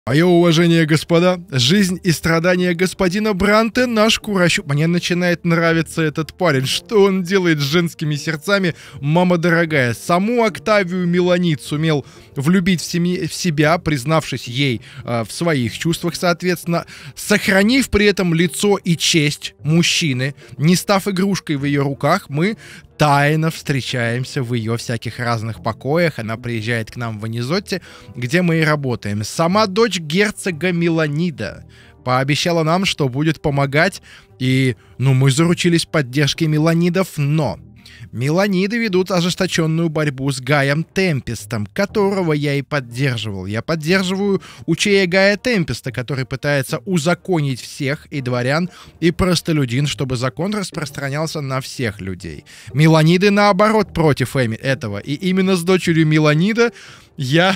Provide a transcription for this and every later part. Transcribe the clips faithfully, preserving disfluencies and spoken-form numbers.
Мое уважение, господа, жизнь и страдания господина Бранте наш Курощуп. Мне начинает нравиться этот парень. Что он делает с женскими сердцами, мама дорогая? Саму Октавию Меланид сумел влюбить в, семье, в себя, признавшись ей э, в своих чувствах, соответственно, сохранив при этом лицо и честь мужчины, не став игрушкой в ее руках, мы тайно встречаемся в ее всяких разных покоях. Она приезжает к нам в Анизотте, где мы и работаем. Сама дочь герцога Меланида пообещала нам, что будет помогать, и, ну, мы заручились поддержкой Меланидов, но Меланиды ведут ожесточенную борьбу с Гаем Темпестом, которого я и поддерживал. Я поддерживаю учея Гая Темпеста, который пытается узаконить всех, и дворян, и простолюдин, чтобы закон распространялся на всех людей. Меланиды, наоборот, против этого. И именно с дочерью Меланида я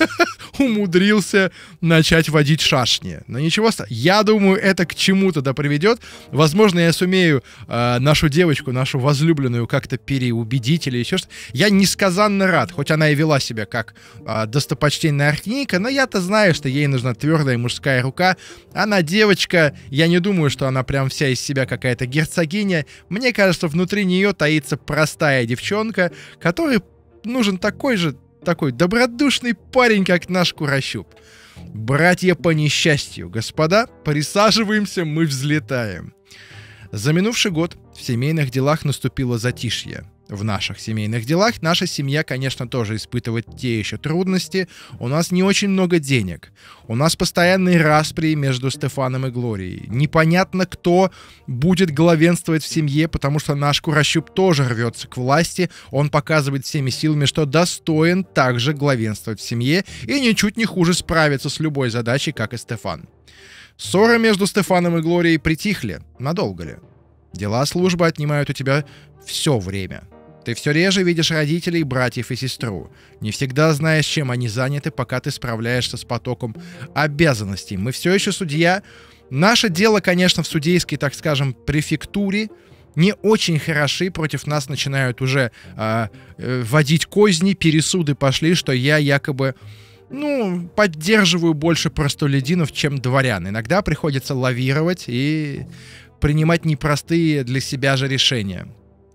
умудрился начать водить шашни. Но ничего, я думаю, это к чему-то да приведет. Возможно, я сумею э, нашу девочку, нашу возлюбленную как-то переубедить или еще что-то. Я несказанно рад, хоть она и вела себя как э, достопочтенная архинейка, но я-то знаю, что ей нужна твердая мужская рука. Она девочка, я не думаю, что она прям вся из себя какая-то герцогиня. Мне кажется, внутри нее таится простая девчонка, которой нужен такой же такой добродушный парень, как наш Курощуп. Братья по несчастью, господа, присаживаемся, мы взлетаем. За минувший год в семейных делах наступило затишье. В наших семейных делах наша семья, конечно, тоже испытывает те еще трудности. У нас не очень много денег. У нас постоянные распри между Стефаном и Глорией. Непонятно, кто будет главенствовать в семье, потому что наш Курощуп тоже рвется к власти. Он показывает всеми силами, что достоин также главенствовать в семье и ничуть не хуже справиться с любой задачей, как и Стефан. Ссоры между Стефаном и Глорией притихли. Надолго ли? Дела службы отнимают у тебя все время. Ты все реже видишь родителей, братьев и сестру. Не всегда знаешь, чем они заняты, пока ты справляешься с потоком обязанностей. Мы все еще судья. Наше дело, конечно, в судейской, так скажем, префектуре не очень хороши. Против нас начинают уже э, э, водить козни, пересуды пошли, что я якобы, ну, поддерживаю больше простолюдинов, чем дворян. Иногда приходится лавировать и принимать непростые для себя же решения.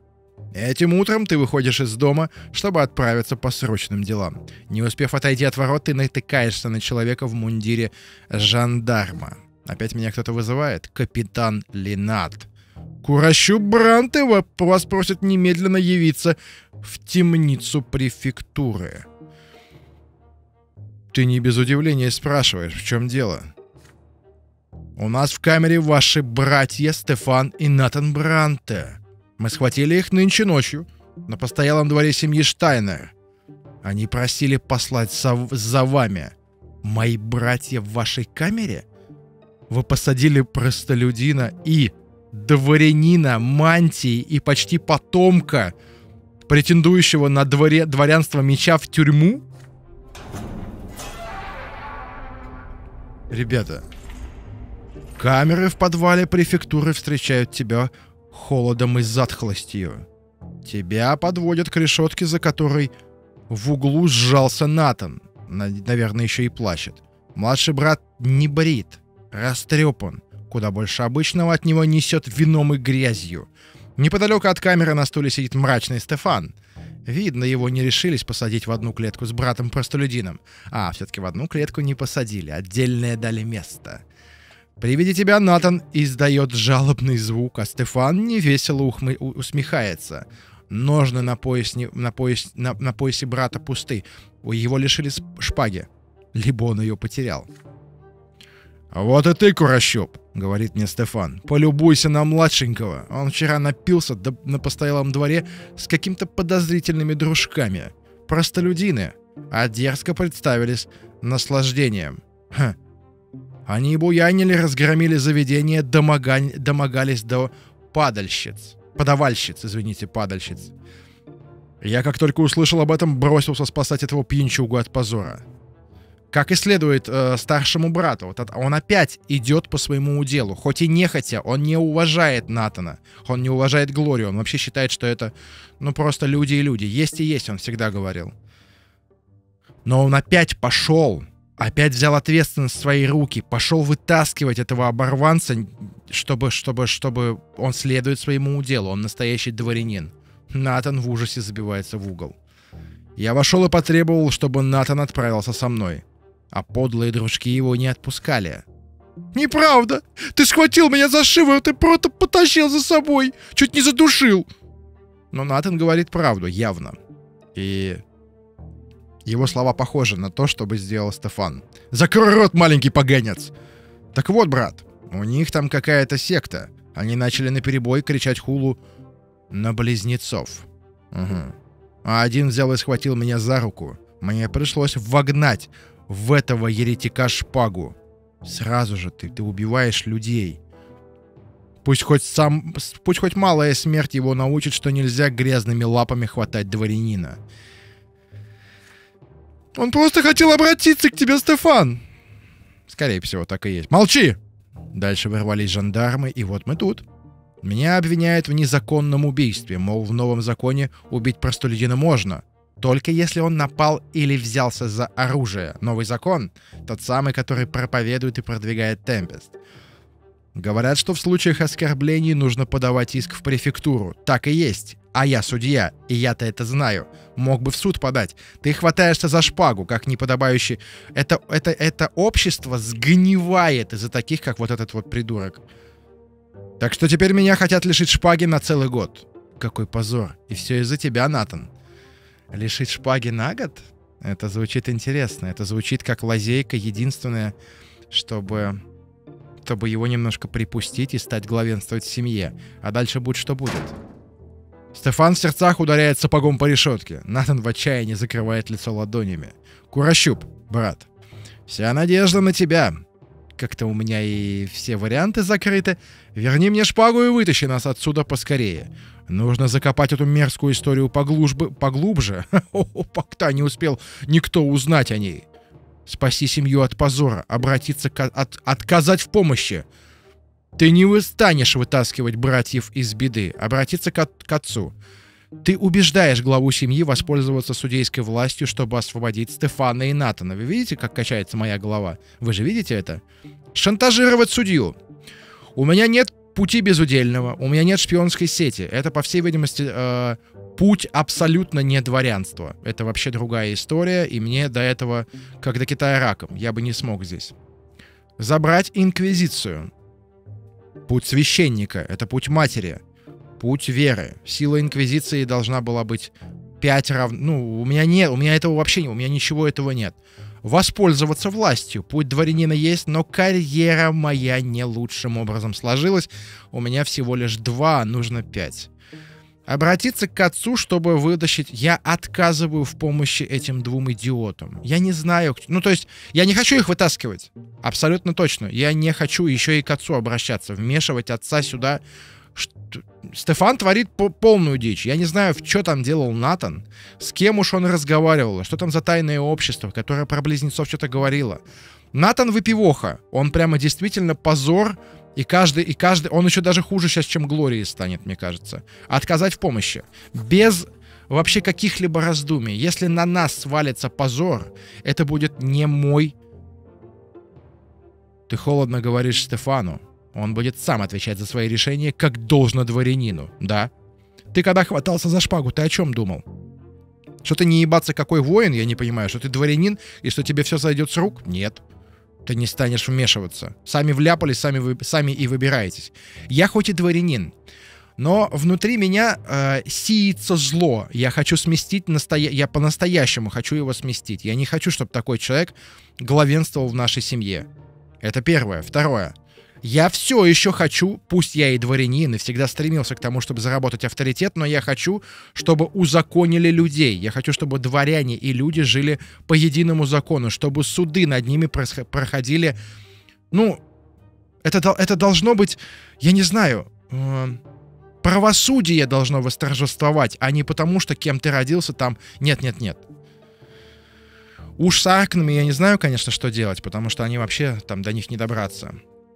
Этим утром ты выходишь из дома, чтобы отправиться по срочным делам. Не успев отойти от ворот, ты натыкаешься на человека в мундире жандарма. Опять меня кто-то вызывает? Капитан Линат. Курощуп Бранте вас просит немедленно явиться в темницу префектуры. Ты не без удивления спрашиваешь, в чем дело? У нас в камере ваши братья Стефан и Натан Бранте. Мы схватили их нынче ночью на постоялом дворе семьи Штайнер. Они просили послать за, за вами. Мои братья в вашей камере? Вы посадили простолюдина и дворянина мантии и почти потомка, претендующего на дворе, дворянство меча, в тюрьму? Ребята, камеры в подвале префектуры встречают тебя холодом и затхлостью. Тебя подводят к решетке, за которой в углу сжался Натан. Наверное, еще и плачет. Младший брат не брит, растрепан. Куда больше обычного от него несет вином и грязью. Неподалеку от камеры на стуле сидит мрачный Стефан. Видно, его не решились посадить в одну клетку с братом-простолюдином. А, все-таки в одну клетку не посадили, отдельное дали место. При виде тебя Натан издает жалобный звук, а Стефан невесело ухмы... усмехается. Ножны на, пояс... на, пояс... на... на поясе брата пусты. Его лишили шпаги. Либо он ее потерял. «Вот и ты, Курощуп», — говорит мне Стефан, — «полюбуйся на младшенького. Он вчера напился да, на постоялом дворе с какими-то подозрительными дружками. Простолюдины, а дерзко представились наслаждением. Ха. Они буянили, разгромили заведение, домогань, домогались до падальщиц. Подавальщиц, извините, падальщиц. Я, как только услышал об этом, бросился спасать этого пьянчугу от позора. Как и следует э, старшему брату. Вот это, он опять идет по своему уделу. Хоть и нехотя, он не уважает Натана. Он не уважает Глорию. Он вообще считает, что это, ну, просто люди и люди. Есть и есть, он всегда говорил. Но он опять пошел опять взял ответственность в свои руки, пошел вытаскивать этого оборванца, чтобы, чтобы, чтобы он следует своему уделу. Он настоящий дворянин. Натан в ужасе забивается в угол. Я вошел и потребовал, чтобы Натан отправился со мной. А подлые дружки его не отпускали. «Неправда! Ты схватил меня за шиворот и просто потащил за собой! Чуть не задушил!» Но Натан говорит правду, явно. И его слова похожи на то, что бы сделал Стефан. «Закрой рот, маленький поганец!» Так вот, брат, у них там какая-то секта. Они начали наперебой кричать хулу на близнецов. Угу. А один взял и схватил меня за руку. Мне пришлось вогнать в этого еретика шпагу. Сразу же ты, ты убиваешь людей. Пусть хоть сам, пусть хоть малая смерть его научит, что нельзя грязными лапами хватать дворянина. Он просто хотел обратиться к тебе, Стефан. Скорее всего, так и есть. Молчи! Дальше ворвались жандармы, и вот мы тут. Меня обвиняют в незаконном убийстве, мол, в новом законе убить простолюдина можно, только если он напал или взялся за оружие. Новый закон — тот самый, который проповедует и продвигает Темпест. Говорят, что в случаях оскорблений нужно подавать иск в префектуру. Так и есть. А я судья, и я-то это знаю. Мог бы в суд подать. Ты хватаешься за шпагу, как неподобающий. Это, это, это общество сгнивает из-за таких, как вот этот вот придурок. Так что теперь меня хотят лишить шпаги на целый год. Какой позор. И все из-за тебя, Натан. Лишить шпаги на год? Это звучит интересно. Это звучит как лазейка единственная, чтобы... чтобы его немножко припустить и стать главенствовать в семье. А дальше будь что будет. Стефан в сердцах ударяет сапогом по решетке. Натан в отчаянии закрывает лицо ладонями. Курощуп, брат, вся надежда на тебя. Как-то у меня и все варианты закрыты. Верни мне шпагу и вытащи нас отсюда поскорее. Нужно закопать эту мерзкую историю поглубже. поглубже. Пока не успел никто узнать о ней. Спаси семью от позора, обратиться к... От, отказать в помощи. Ты не станешь вытаскивать братьев из беды, обратиться к, от, к отцу. Ты убеждаешь главу семьи воспользоваться судейской властью, чтобы освободить Стефана и Натана. Вы видите, как качается моя голова? Вы же видите это? Шантажировать судью. У меня нет пути безудельного, у меня нет шпионской сети. Это, по всей видимости, э, путь абсолютно не дворянства. Это вообще другая история, и мне до этого, как до Китая раком, я бы не смог здесь. Забрать инквизицию. Путь священника — это путь матери. Путь веры. Сила инквизиции должна была быть пять рав... Ну, у меня нет, у меня этого вообще нет, у меня ничего этого нет. Воспользоваться властью. Путь дворянина есть, но карьера моя не лучшим образом сложилась. У меня всего лишь два, нужно пять. Обратиться к отцу, чтобы вытащить... Я отказываю в помощи этим двум идиотам. Я не знаю... Ну, то есть, я не хочу их вытаскивать. Абсолютно точно. Я не хочу еще и к отцу обращаться. Вмешивать отца сюда... Стефан творит полную дичь. Я не знаю, что там делал Натан, с кем уж он разговаривал, что там за тайное общество, которое про близнецов что-то говорило. Натан выпивоха. Он прямо действительно позор, и каждый, и каждый... Он еще даже хуже сейчас, чем Глории станет, мне кажется. Отказать в помощи. Без вообще каких-либо раздумий. Если на нас свалится позор, это будет не мой... Ты холодно говоришь Стефану. Он будет сам отвечать за свои решения, как должно дворянину, да? Ты когда хватался за шпагу, ты о чем думал? Что ты не ебаться какой воин, я не понимаю, что ты дворянин, и что тебе все сойдет с рук? Нет. Ты не станешь вмешиваться. Сами вляпались, сами, вы, сами и выбираетесь. Я хоть и дворянин, но внутри меня э, сеется зло. Я хочу сместить, настоя... я по-настоящему хочу его сместить. Я не хочу, чтобы такой человек главенствовал в нашей семье. Это первое. Второе. Я все еще хочу, пусть я и дворянин, и всегда стремился к тому, чтобы заработать авторитет, но я хочу, чтобы узаконили людей. Я хочу, чтобы дворяне и люди жили по единому закону, чтобы суды над ними проходили... Ну, это, это должно быть, я не знаю, э, правосудие должно восторжествовать, а не потому, что кем ты родился там... Нет-нет-нет. Уж с аркнами я не знаю, конечно, что делать, потому что они вообще там до них не добраться.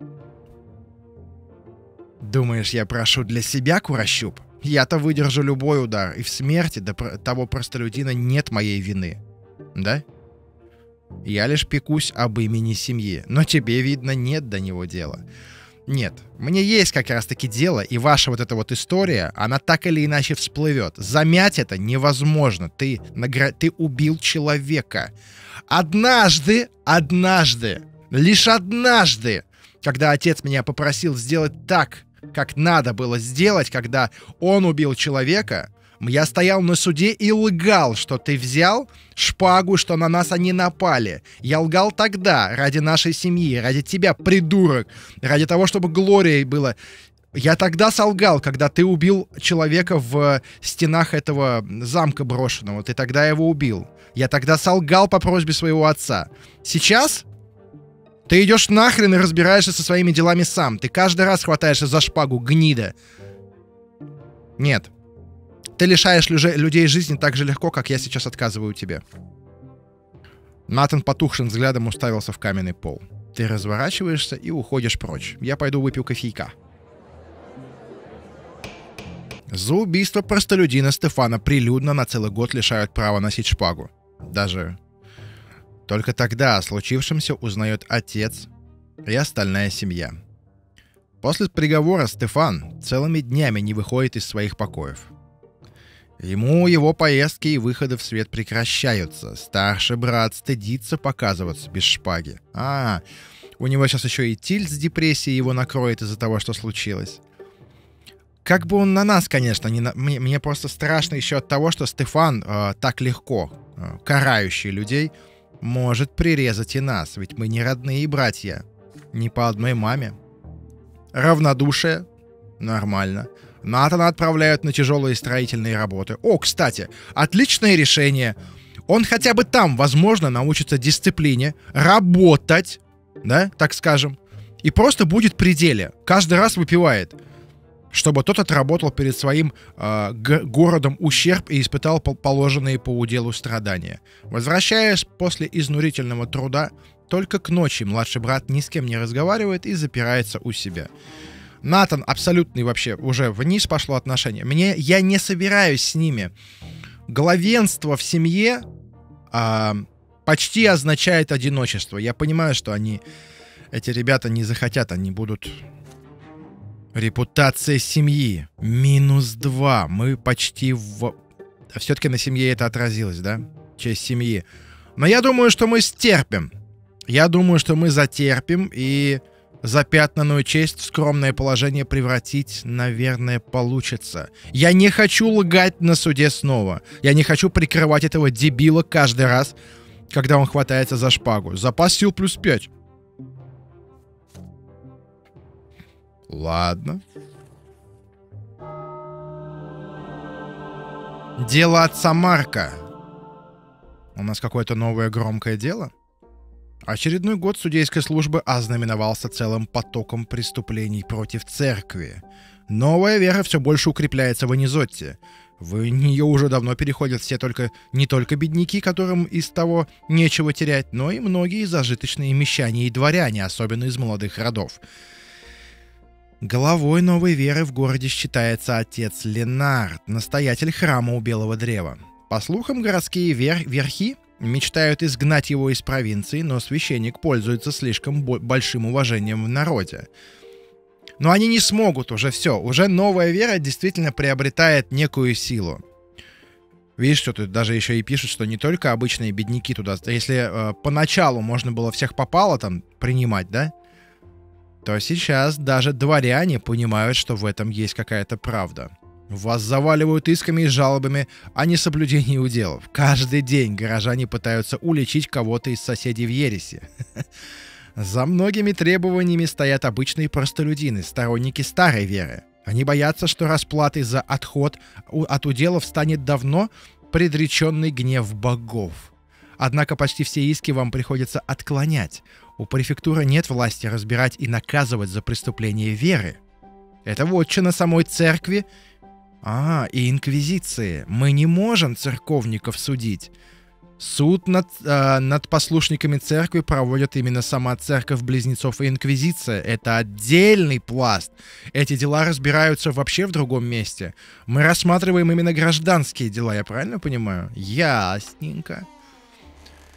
Думаешь, я прошу для себя, Курощуп? Я-то выдержу любой удар, и в смерти до того простолюдина нет моей вины. Да? Я лишь пекусь об имени семьи, но тебе, видно, нет до него дела. Нет, мне есть как раз-таки дело, и ваша вот эта вот история, она так или иначе всплывет. Замять это невозможно. Ты, награ... ты убил человека. Однажды, однажды, лишь однажды, когда отец меня попросил сделать так, как надо было сделать, когда он убил человека, я стоял на суде и лгал, что ты взял шпагу, что на нас они напали. Я лгал тогда ради нашей семьи, ради тебя, придурок, ради того, чтобы Глорией было. Я тогда солгал, когда ты убил человека в стенах этого замка брошенного. Ты тогда его убил. Я тогда солгал по просьбе своего отца. Сейчас ты идешь нахрен и разбираешься со своими делами сам. Ты каждый раз хватаешься за шпагу, гнида. Нет. Ты лишаешь людей жизни так же легко, как я сейчас отказываю тебе. Натан потухшим взглядом уставился в каменный пол. Ты разворачиваешься и уходишь прочь. Я пойду выпью кофейка. За убийство простолюдина Стефана прилюдно на целый год лишают права носить шпагу. Даже только тогда о случившемся узнает отец и остальная семья. После приговора Стефан целыми днями не выходит из своих покоев. Ему его поездки и выходы в свет прекращаются. Старший брат стыдится показываться без шпаги. А, у него сейчас еще и тильт с депрессией его накроет из-за того, что случилось. Как бы он на нас, конечно, не на... мне, мне просто страшно еще от того, что Стефан э, так легко, э, карающий людей, может прирезать и нас. Ведь мы не родные братья. Не по одной маме. Равнодушие. Нормально. Натана отправляют на тяжелые строительные работы. О, кстати, отличное решение. Он хотя бы там, возможно, научится дисциплине, работать, да, так скажем, и просто будет при деле. Каждый раз выпивает, чтобы тот отработал перед своим э, городом ущерб и испытал положенные по уделу страдания. Возвращаясь после изнурительного труда, только к ночи младший брат ни с кем не разговаривает и запирается у себя. Натан абсолютный вообще уже вниз пошло отношение. Мне, я не собираюсь с ними. Главенство в семье а, почти означает одиночество. Я понимаю, что они, эти ребята не захотят, они будут... Репутация семьи. Минус два. Мы почти в... Все-таки на семье это отразилось, да? Честь семьи. Но я думаю, что мы стерпим. Я думаю, что мы затерпим и... Запятнанную честь в скромное положение превратить, наверное, получится. Я не хочу лгать на суде снова. Я не хочу прикрывать этого дебила каждый раз, когда он хватается за шпагу. Запас сил плюс пять. Ладно. Дело отца Марка. У нас какое-то новое громкое дело? Очередной год судейской службы ознаменовался целым потоком преступлений против церкви. Новая вера все больше укрепляется в Анизотте. В нее уже давно переходят все только не только бедняки, которым из того нечего терять, но и многие зажиточные мещане и дворяне, особенно из молодых родов. Главой новой веры в городе считается отец Ленард, настоятель храма у Белого Древа. По слухам, городские вер- верхи мечтают изгнать его из провинции, но священник пользуется слишком большим уважением в народе. Но они не смогут уже, все. Уже новая вера действительно приобретает некую силу. Видишь, что тут даже еще и пишут, что не только обычные бедняки туда... Если э, поначалу можно было всех попало там принимать, да? То сейчас даже дворяне понимают, что в этом есть какая-то правда. Вас заваливают исками и жалобами о несоблюдении уделов. Каждый день горожане пытаются уличить кого-то из соседей в ереси. За многими требованиями стоят обычные простолюдины, сторонники старой веры. Они боятся, что расплатой за отход от уделов станет давно предреченный гнев богов. Однако почти все иски вам приходится отклонять. У префектуры нет власти разбирать и наказывать за преступление веры. Это вотчина самой церкви. А, и инквизиции. Мы не можем церковников судить. Суд над, э, над послушниками церкви проводят именно сама церковь близнецов и инквизиция. Это отдельный пласт. Эти дела разбираются вообще в другом месте. Мы рассматриваем именно гражданские дела, я правильно понимаю? Ясненько.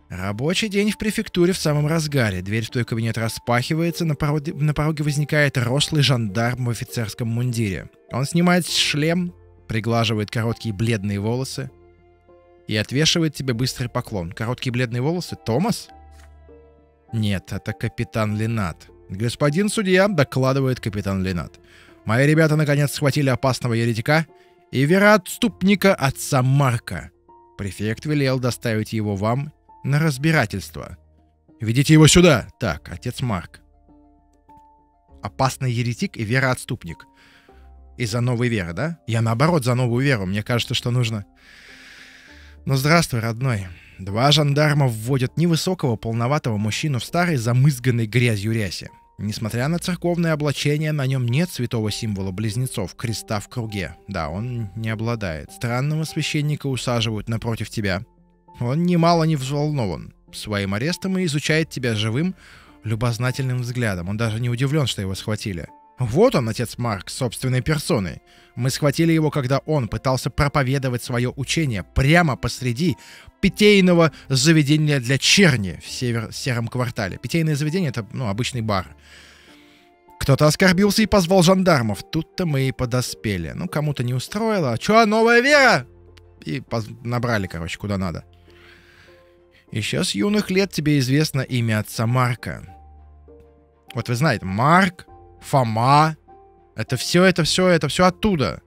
Рабочий день в префектуре в самом разгаре. Дверь в твой кабинет распахивается, на пороге, на пороге возникает рослый жандарм в офицерском мундире. Он снимает шлем, приглаживает короткие бледные волосы и отвешивает тебе быстрый поклон. Короткие бледные волосы? Томас? Нет, это капитан Ленат. Господин судья, докладывает капитан Ленат. Мои ребята наконец схватили опасного еретика и вероотступника отца Марка. Префект велел доставить его вам на разбирательство. Ведите его сюда. Так, отец Марк. Опасный еретик и вероотступник. Из-за новой веры, да? Я наоборот за новую веру. Мне кажется, что нужно... Ну, здравствуй, родной. Два жандарма вводят невысокого, полноватого мужчину в старой, замызганной грязью рясе. Несмотря на церковное облачение, на нем нет святого символа близнецов, креста в круге. Да, он не обладает. Странного священника усаживают напротив тебя. Он немало не взволнован своим арестом и изучает тебя живым, любознательным взглядом. Он даже не удивлен, что его схватили. Вот он, отец Марк, собственной персоной. Мы схватили его, когда он пытался проповедовать свое учение прямо посреди питейного заведения для черни в север- сером квартале. Питейное заведение — это, ну, обычный бар. Кто-то оскорбился и позвал жандармов. Тут-то мы и подоспели. Ну, кому-то не устроило. Чё, новая вера? И поз- набрали, короче, куда надо. Еще с юных лет тебе известно имя отца Марка. Вот вы знаете, Марк, Фома. Это все, это все, это все оттуда.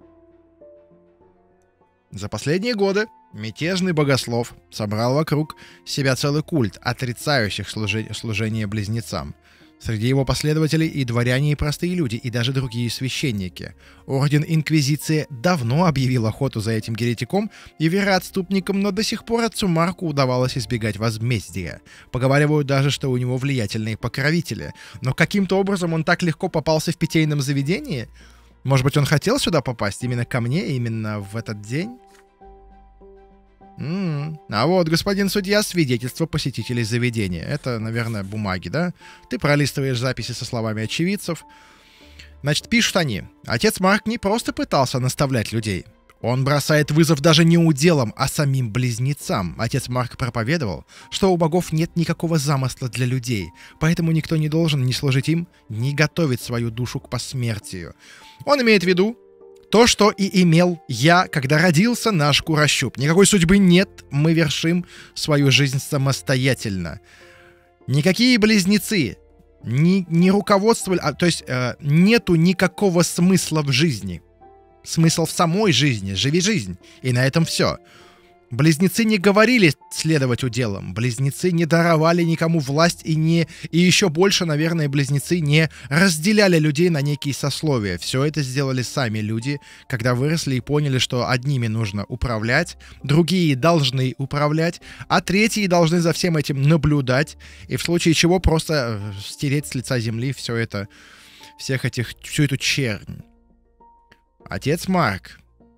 За последние годы мятежный богослов собрал вокруг себя целый культ, отрицающих служи- служение близнецам. Среди его последователей и дворяне, и простые люди, и даже другие священники. Орден Инквизиции давно объявил охоту за этим еретиком и вероотступником, но до сих пор отцу Марку удавалось избегать возмездия. Поговаривают даже, что у него влиятельные покровители. Но каким-то образом он так легко попался в питейном заведении? Может быть, он хотел сюда попасть именно ко мне, именно в этот день? М-м. А вот, господин судья, свидетельство посетителей заведения. Это, наверное, бумаги, да? Ты пролистываешь записи со словами очевидцев. Значит, пишут они. Отец Марк не просто пытался наставлять людей. Он бросает вызов даже не уделам, а самим близнецам. Отец Марк проповедовал, что у богов нет никакого замысла для людей, поэтому никто не должен ни служить им, ни готовить свою душу к посмертию. Он имеет в виду то, что и имел я, когда родился наш Курощуп. Никакой судьбы нет, мы вершим свою жизнь самостоятельно. Никакие близнецы не, не руководствовали, а, то есть э, нету никакого смысла в жизни. Смысл в самой жизни, живи жизнь, и на этом все. Близнецы не говорили следовать уделам, близнецы не даровали никому власть и не и еще больше, наверное, близнецы не разделяли людей на некие сословия. Все это сделали сами люди, когда выросли и поняли, что одними нужно управлять, другие должны управлять, а третьи должны за всем этим наблюдать и в случае чего просто стереть с лица земли все это, всех этих, всю эту чернь. Отец Марк.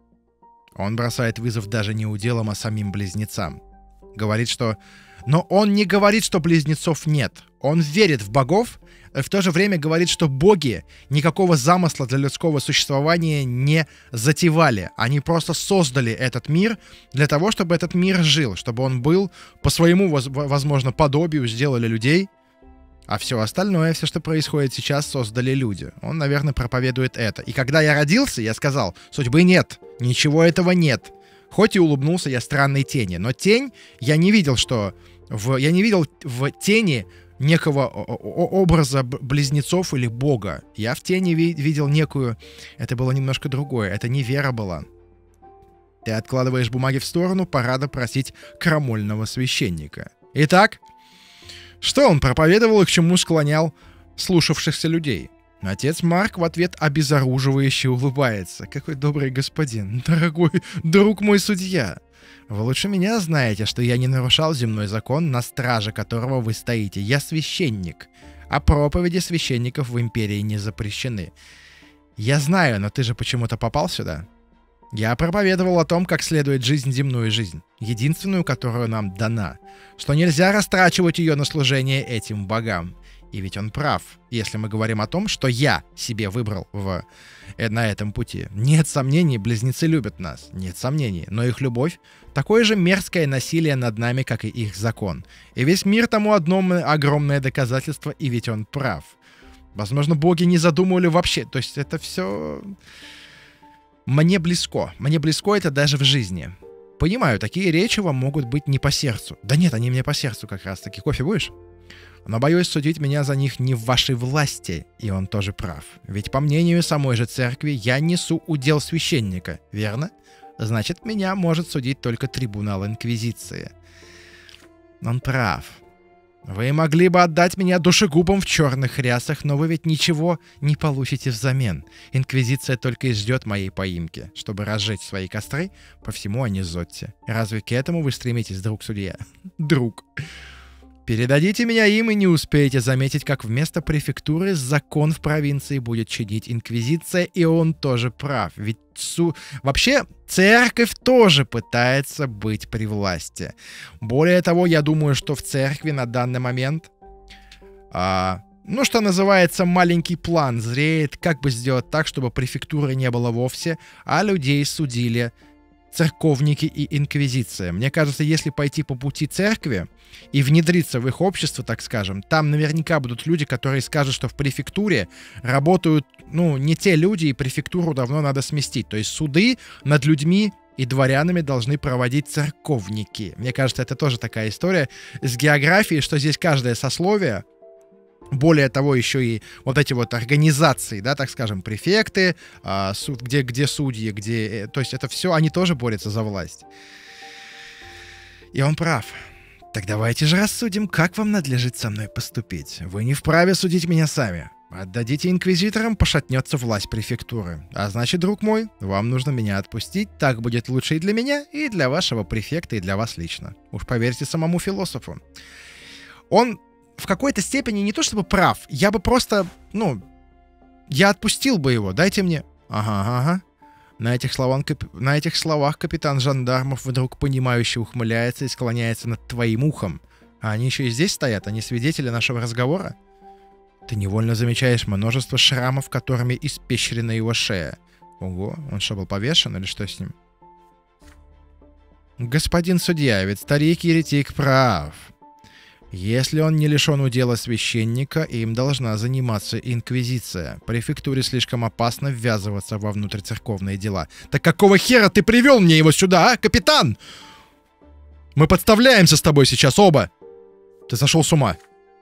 Он бросает вызов даже не уделам, а самим близнецам. Говорит, что... Но он не говорит, что близнецов нет. Он верит в богов, и в то же время говорит, что боги никакого замысла для людского существования не затевали. Они просто создали этот мир для того, чтобы этот мир жил, чтобы он был по своему, возможно, подобию, сделали людей. А все остальное, все, что происходит сейчас, создали люди. Он, наверное, проповедует это. И когда я родился, я сказал, судьбы нет, ничего этого нет. Хоть и улыбнулся я странной тени. Но тень, я не видел, что... В, я не видел в тени некого образа близнецов или бога. Я в тени ви- видел некую... Это было немножко другое. Это не вера была. Ты откладываешь бумаги в сторону, пора допросить крамольного священника. Итак... Что он проповедовал и к чему склонял слушавшихся людей? Отец Марк в ответ обезоруживающе улыбается. Какой добрый господин, дорогой друг мой судья. Вы лучше меня знаете, что я не нарушал земной закон, на страже которого вы стоите. Я священник, а проповеди священников в империи не запрещены. Я знаю, но ты же почему-то попал сюда. Я проповедовал о том, как следует жизнь земную жизнь, единственную, которую нам дана, что нельзя растрачивать ее на служение этим богам. И ведь он прав, если мы говорим о том, что я себе выбрал в, э, на этом пути. Нет сомнений, близнецы любят нас. Нет сомнений. Но их любовь — такое же мерзкое насилие над нами, как и их закон. И весь мир тому одно огромное доказательство, и ведь он прав. Возможно, боги не задумывали вообще. То есть это все мне близко. Мне близко это даже в жизни. Понимаю, такие речи вам могут быть не по сердцу. Да нет, они мне по сердцу как раз-таки. Кофе будешь? Но боюсь, судить меня за них не в вашей власти, и он тоже прав. Ведь по мнению самой же церкви я несу удел священника, верно? Значит, меня может судить только трибунал Инквизиции. Он прав. Вы могли бы отдать меня душегубам в черных рясах, но вы ведь ничего не получите взамен. Инквизиция только и ждет моей поимки, чтобы разжечь свои костры по всему Анизотте. Разве к этому вы стремитесь, друг судья? Друг. Передадите меня им, и не успеете заметить, как вместо префектуры закон в провинции будет чинить Инквизиция, и он тоже прав. Ведь су... вообще церковь тоже пытается быть при власти. Более того, я думаю, что в церкви на данный момент, а, ну, что называется, маленький план зреет, как бы сделать так, чтобы префектуры не было вовсе, а людей судили церковники и инквизиция. Мне кажется, если пойти по пути церкви и внедриться в их общество, так скажем, там наверняка будут люди, которые скажут, что в префектуре работают, ну, не те люди, и префектуру давно надо сместить. То есть суды над людьми и дворянами должны проводить церковники. Мне кажется, это тоже такая история с географией, что здесь каждое сословие, более того, еще и вот эти вот организации, да, так скажем, префекты, а, суд, где, где судьи, где... То есть это все, они тоже борются за власть. И он прав. Так давайте же рассудим, как вам надлежит со мной поступить. Вы не вправе судить меня сами. Отдадите инквизиторам, пошатнется власть префектуры. А значит, друг мой, вам нужно меня отпустить. Так будет лучше и для меня, и для вашего префекта, и для вас лично. Уж поверьте самому философу. Он в какой-то степени не то чтобы прав, я бы просто, ну, я отпустил бы его, дайте мне... Ага, ага. На этих, словах, на этих словах капитан жандармов вдруг понимающе ухмыляется и склоняется над твоим ухом. А они еще и здесь стоят, они свидетели нашего разговора. Ты невольно замечаешь множество шрамов, которыми испещрена его шея. Ого, он что, был повешен или что с ним? Господин судья, ведь старик-еретик прав. Если он не лишен удела священника, им должна заниматься инквизиция. Префектуре слишком опасно ввязываться во внутрицерковные дела. Так какого хера ты привел мне его сюда, а, капитан? Мы подставляемся с тобой сейчас оба. Ты сошел с ума.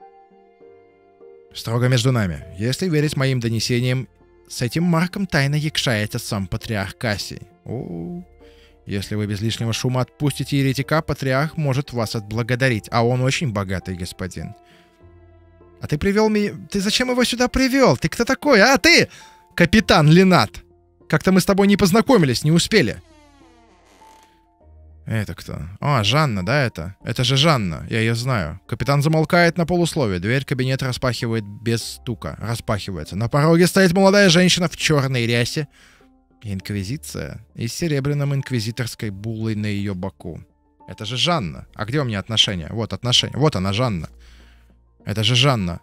Строго между нами. Если верить моим донесениям, с этим Марком тайно якшается сам патриарх Кассий. О-о-о. Если вы без лишнего шума отпустите еретика, патриарх может вас отблагодарить, а он очень богатый господин. А ты привел меня... Ты зачем его сюда привел? Ты кто такой? А, ты! Капитан Ленат! Как-то мы с тобой не познакомились, не успели. Это кто? А, Жанна, да, это? Это же Жанна, я ее знаю. Капитан замолкает на полусловие. Дверь кабинета распахивает без стука. Распахивается. На пороге стоит молодая женщина в черной рясе. Инквизиция и с серебряным инквизиторской буллой на ее боку. Это же Жанна. А где у меня отношения? Вот отношения. Вот она, Жанна. Это же Жанна.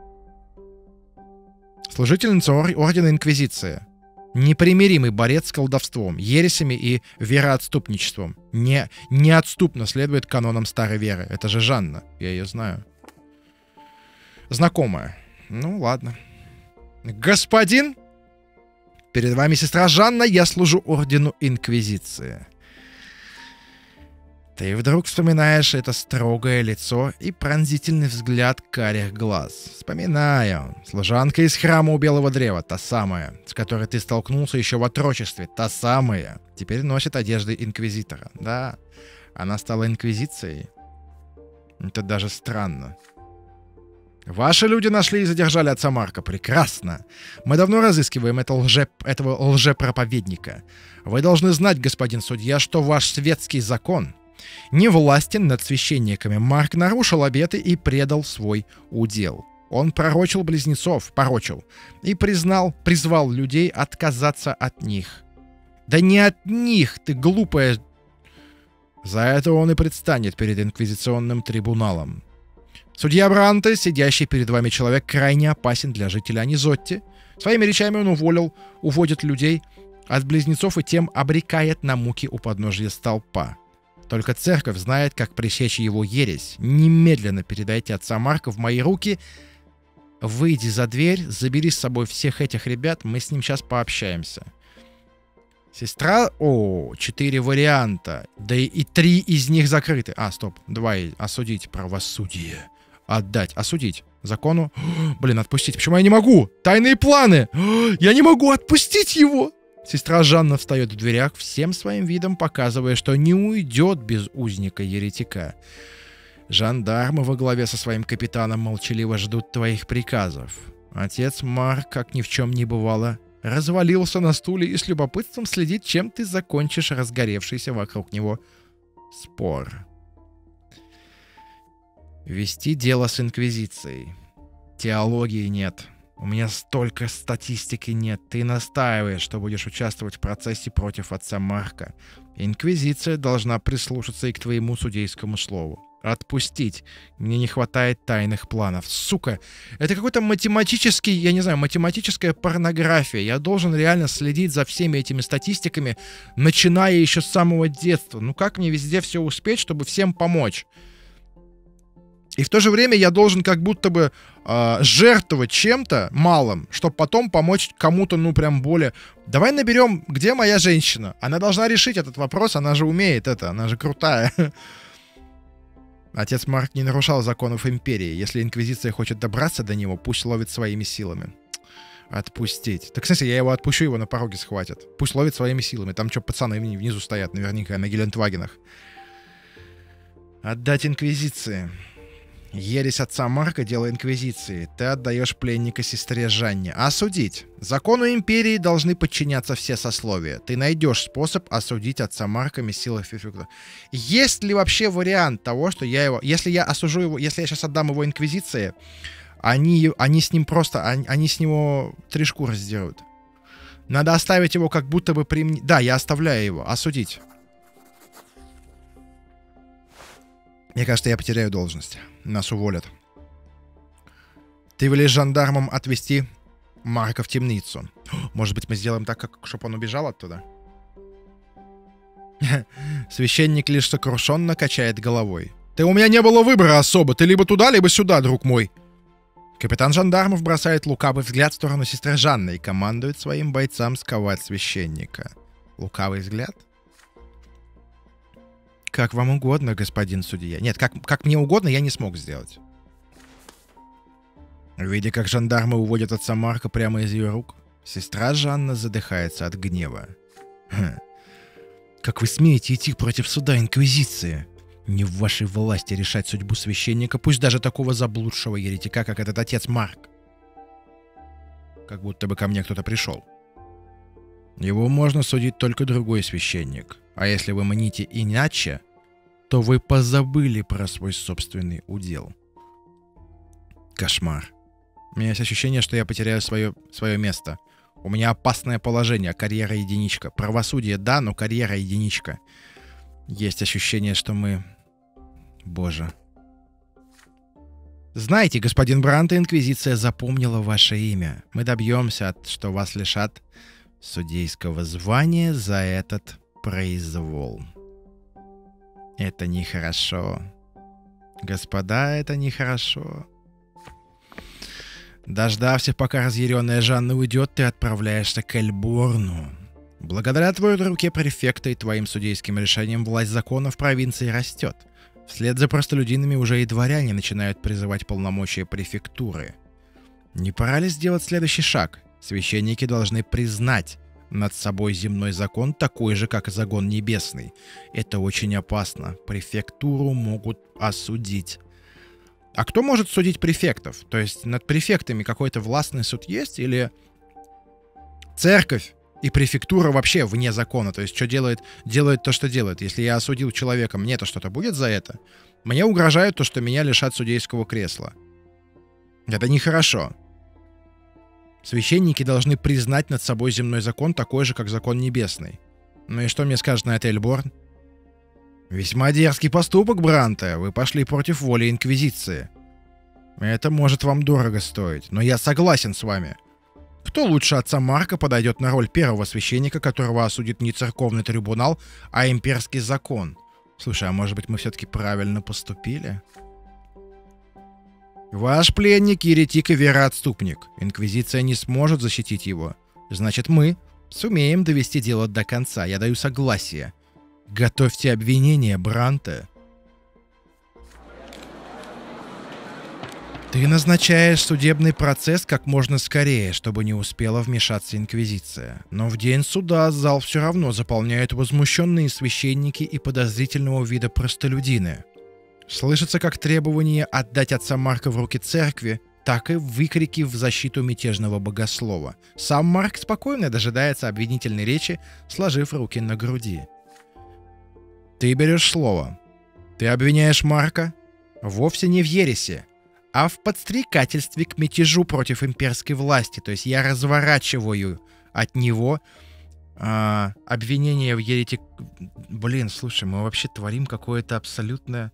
Служительница ор- Ордена Инквизиции. Непримиримый борец с колдовством, ересями и вероотступничеством. Не, неотступно следует канонам старой веры. Это же Жанна. Я ее знаю. Знакомая. Ну, ладно. Господин... Перед вами сестра Жанна, я служу Ордену Инквизиции. Ты вдруг вспоминаешь это строгое лицо и пронзительный взгляд карих глаз. Вспоминаю. Служанка из храма у Белого Древа, та самая, с которой ты столкнулся еще в отрочестве, та самая. Теперь носит одежды инквизитора. Да, она стала инквизицией. Это даже странно. Ваши люди нашли и задержали отца Марка. Прекрасно. Мы давно разыскиваем это лже... этого лжепроповедника. Вы должны знать, господин судья, что ваш светский закон не властен над священниками. Марк нарушил обеты и предал свой удел. Он пророчил близнецов, порочил, и признал, призвал людей отказаться от них. Да не от них, ты глупая. За это он и предстанет перед инквизиционным трибуналом. Судья Бранте, сидящий перед вами человек, крайне опасен для жителя Анизотти. Своими речами он уволил, уводит людей от близнецов и тем обрекает на муки у подножия столпа. Только церковь знает, как пресечь его ересь. Немедленно передайте отца Марка в мои руки. Выйди за дверь, забери с собой всех этих ребят, мы с ним сейчас пообщаемся. Сестра... О, четыре варианта. Да и, и три из них закрыты. А, стоп. Два. Осудить. Правосудие. Отдать. Осудить. Закону. Блин, отпустить. Почему я не могу? Тайные планы. Я не могу отпустить его. Сестра Жанна встает в дверях, всем своим видом показывая, что не уйдет без узника-еретика. Жандармы во главе со своим капитаном молчаливо ждут твоих приказов. Отец Марк, как ни в чем не бывало, развалился на стуле и с любопытством следит, чем ты закончишь разгоревшийся вокруг него спор. Вести дело с Инквизицией. Теологии нет. У меня столько статистики нет. Ты настаиваешь, что будешь участвовать в процессе против отца Марка. Инквизиция должна прислушаться и к твоему судейскому слову. Отпустить. Мне не хватает тайных планов. Сука, это какой-то математический, я не знаю, математическая порнография. Я должен реально следить за всеми этими статистиками, начиная еще с самого детства. Ну как мне везде все успеть, чтобы всем помочь? И в то же время я должен как будто бы э, жертвовать чем-то малым, чтобы потом помочь кому-то, ну, прям более... Давай наберем, где моя женщина? Она должна решить этот вопрос, она же умеет это, она же крутая. Отец Марк не нарушал законов империи. Если Инквизиция хочет добраться до него, пусть ловит своими силами. Отпустить. Так, в смысле, я его отпущу, его на пороге схватят. Пусть ловит своими силами. Там что, пацаны внизу стоят, наверняка, на Гелендвагенах. Отдать Инквизиции. Ересь отца Марка — дело Инквизиции. Ты отдаешь пленника сестре Жанне. Осудить. Закону империи должны подчиняться все сословия. Ты найдешь способ осудить отца Марка мессила Фифюкта. Есть ли вообще вариант того, что я его... Если я осужу его... Если я сейчас отдам его Инквизиции, они, они с ним просто... Они, они с него три шкуры сделают. Надо оставить его как будто бы при мне... Да, я оставляю его. Осудить. Мне кажется, я потеряю должность. Нас уволят. Ты велишь жандармам отвезти Марка в темницу. Может быть, мы сделаем так, как, чтобы он убежал оттуда? Священник лишь сокрушенно качает головой. Ты у меня не было выбора особо. Ты либо туда, либо сюда, друг мой. Капитан жандармов бросает лукавый взгляд в сторону сестры Жанны и командует своим бойцам сковать священника. Лукавый взгляд? Как вам угодно, господин судья. Нет, как, как мне угодно, я не смог сделать. Видя, как жандармы уводят отца Марка прямо из ее рук, сестра Жанна задыхается от гнева. Хм. Как вы смеете идти против суда Инквизиции? Не в вашей власти решать судьбу священника, пусть даже такого заблудшего еретика, как этот отец Марк. Как будто бы ко мне кто-то пришел. Его можно судить только другой священник. А если вы мните иначе, то вы позабыли про свой собственный удел. Кошмар. У меня есть ощущение, что я потеряю свое, свое место. У меня опасное положение, карьера единичка. Правосудие, да, но карьера единичка. Есть ощущение, что мы... Боже. Знаете, господин Бранте, Инквизиция запомнила ваше имя. Мы добьемся, что вас лишат судейского звания за этот произвол. Это нехорошо. Господа, это нехорошо. Дождавшись, пока разъяренная Жанна уйдет, ты отправляешься к Эльборну. Благодаря твоей руке префекта и твоим судейским решениям власть закона в провинции растет. Вслед за простолюдинами уже и дворяне начинают призывать полномочия префектуры. Не пора ли сделать следующий шаг? Священники должны признать над собой земной закон такой же, как и закон небесный. Это очень опасно. Префектуру могут осудить. А кто может судить префектов? То есть над префектами какой-то властный суд есть? Или церковь и префектура вообще вне закона? То есть что делает? Делает то, что делает. Если я осудил человека, мне-то что-то будет за это? Мне угрожает то, что меня лишат судейского кресла. Это нехорошо. Священники должны признать над собой земной закон такой же, как закон небесный. Ну и что мне скажет на это Эльборн? Весьма дерзкий поступок, Бранте. Вы пошли против воли Инквизиции. Это может вам дорого стоить, но я согласен с вами. Кто лучше отца Марка подойдет на роль первого священника, которого осудит не церковный трибунал, а имперский закон? Слушай, а может быть мы все-таки правильно поступили? Ваш пленник — еретик и вероотступник. Инквизиция не сможет защитить его. Значит, мы сумеем довести дело до конца. Я даю согласие. Готовьте обвинение, Бранте. Ты назначаешь судебный процесс как можно скорее, чтобы не успела вмешаться Инквизиция. Но в день суда зал все равно заполняют возмущенные священники и подозрительного вида простолюдины. Слышится как требование отдать отца Марка в руки церкви, так и выкрики в защиту мятежного богослова. Сам Марк спокойно дожидается обвинительной речи, сложив руки на груди. Ты берешь слово. Ты обвиняешь Марка вовсе не в ересе, а в подстрекательстве к мятежу против имперской власти. То есть я разворачиваю от него а, обвинение в еретик... Блин, слушай, мы вообще творим какое-то абсолютное...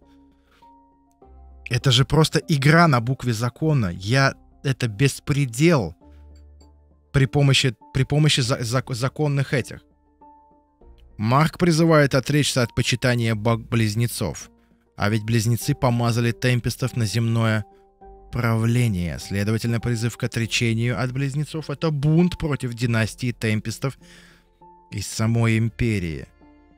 Это же просто игра на букве закона. Я... Это беспредел при помощи, при помощи за, за, законных этих. Марк призывает отречься от почитания бог-близнецов. А ведь близнецы помазали темпестов на земное правление. Следовательно, призыв к отречению от близнецов — это бунт против династии темпестов из самой империи.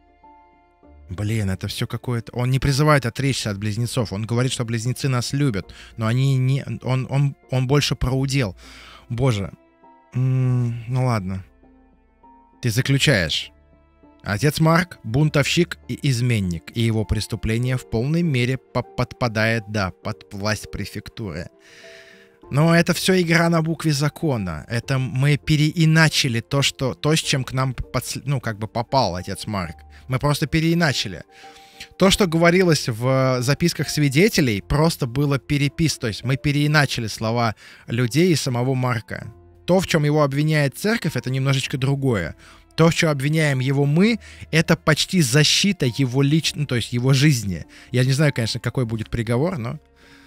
Блин, это все какое-то... Он не призывает отречься от близнецов. Он говорит, что близнецы нас любят. Но они не... Он, он, он больше про удел. Боже. М-м, ну ладно. Ты заключаешь. Отец Марк — бунтовщик и изменник, и его преступление в полной мере подпадает, да, под власть префектуры. Но это все игра на букве закона. Это мы переиначили то, что, то с чем к нам подс... ну, как бы попал отец Марк. Мы просто переиначили. То, что говорилось в записках свидетелей, просто было перепис. То есть мы переиначили слова людей и самого Марка. То, в чем его обвиняет церковь, это немножечко другое. То, в чем обвиняем его мы, это почти защита его личной, ну, то есть его жизни. Я не знаю, конечно, какой будет приговор, но...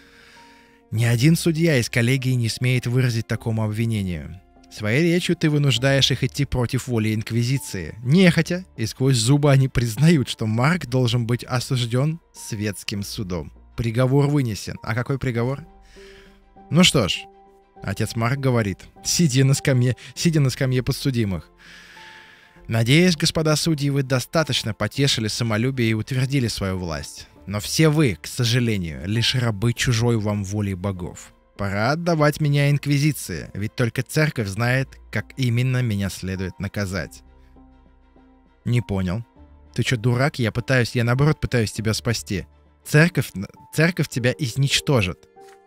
Ни один судья из коллегии не смеет выразить такому обвинению. Своей речью ты вынуждаешь их идти против воли Инквизиции. Нехотя, и сквозь зубы они признают, что Марк должен быть осужден светским судом. Приговор вынесен. А какой приговор? Ну что ж, отец Марк говорит, сидя на скамье, сидя на скамье подсудимых. Надеюсь, господа судьи, вы достаточно потешили самолюбие и утвердили свою власть. Но все вы, к сожалению, лишь рабы чужой вам воли богов. Пора отдавать меня Инквизиции, ведь только церковь знает, как именно меня следует наказать. Не понял. Ты что, дурак? Я пытаюсь, я наоборот пытаюсь тебя спасти. Церковь, церковь тебя изничтожит.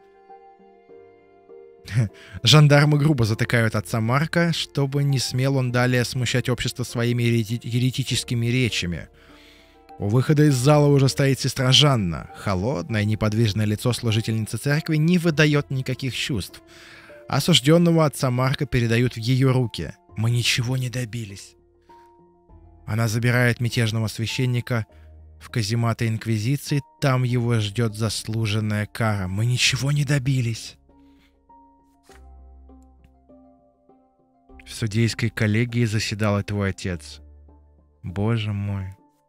Жандармы грубо затыкают отца Марка, чтобы не смел он далее смущать общество своими еретическими речами. У выхода из зала уже стоит сестра Жанна. Холодное, неподвижное лицо служительницы церкви не выдает никаких чувств. Осужденного отца Марка передают в ее руки. Мы ничего не добились. Она забирает мятежного священника в казематы Инквизиции. Там его ждет заслуженная кара. Мы ничего не добились. В судейской коллегии заседал и твой отец. Боже мой.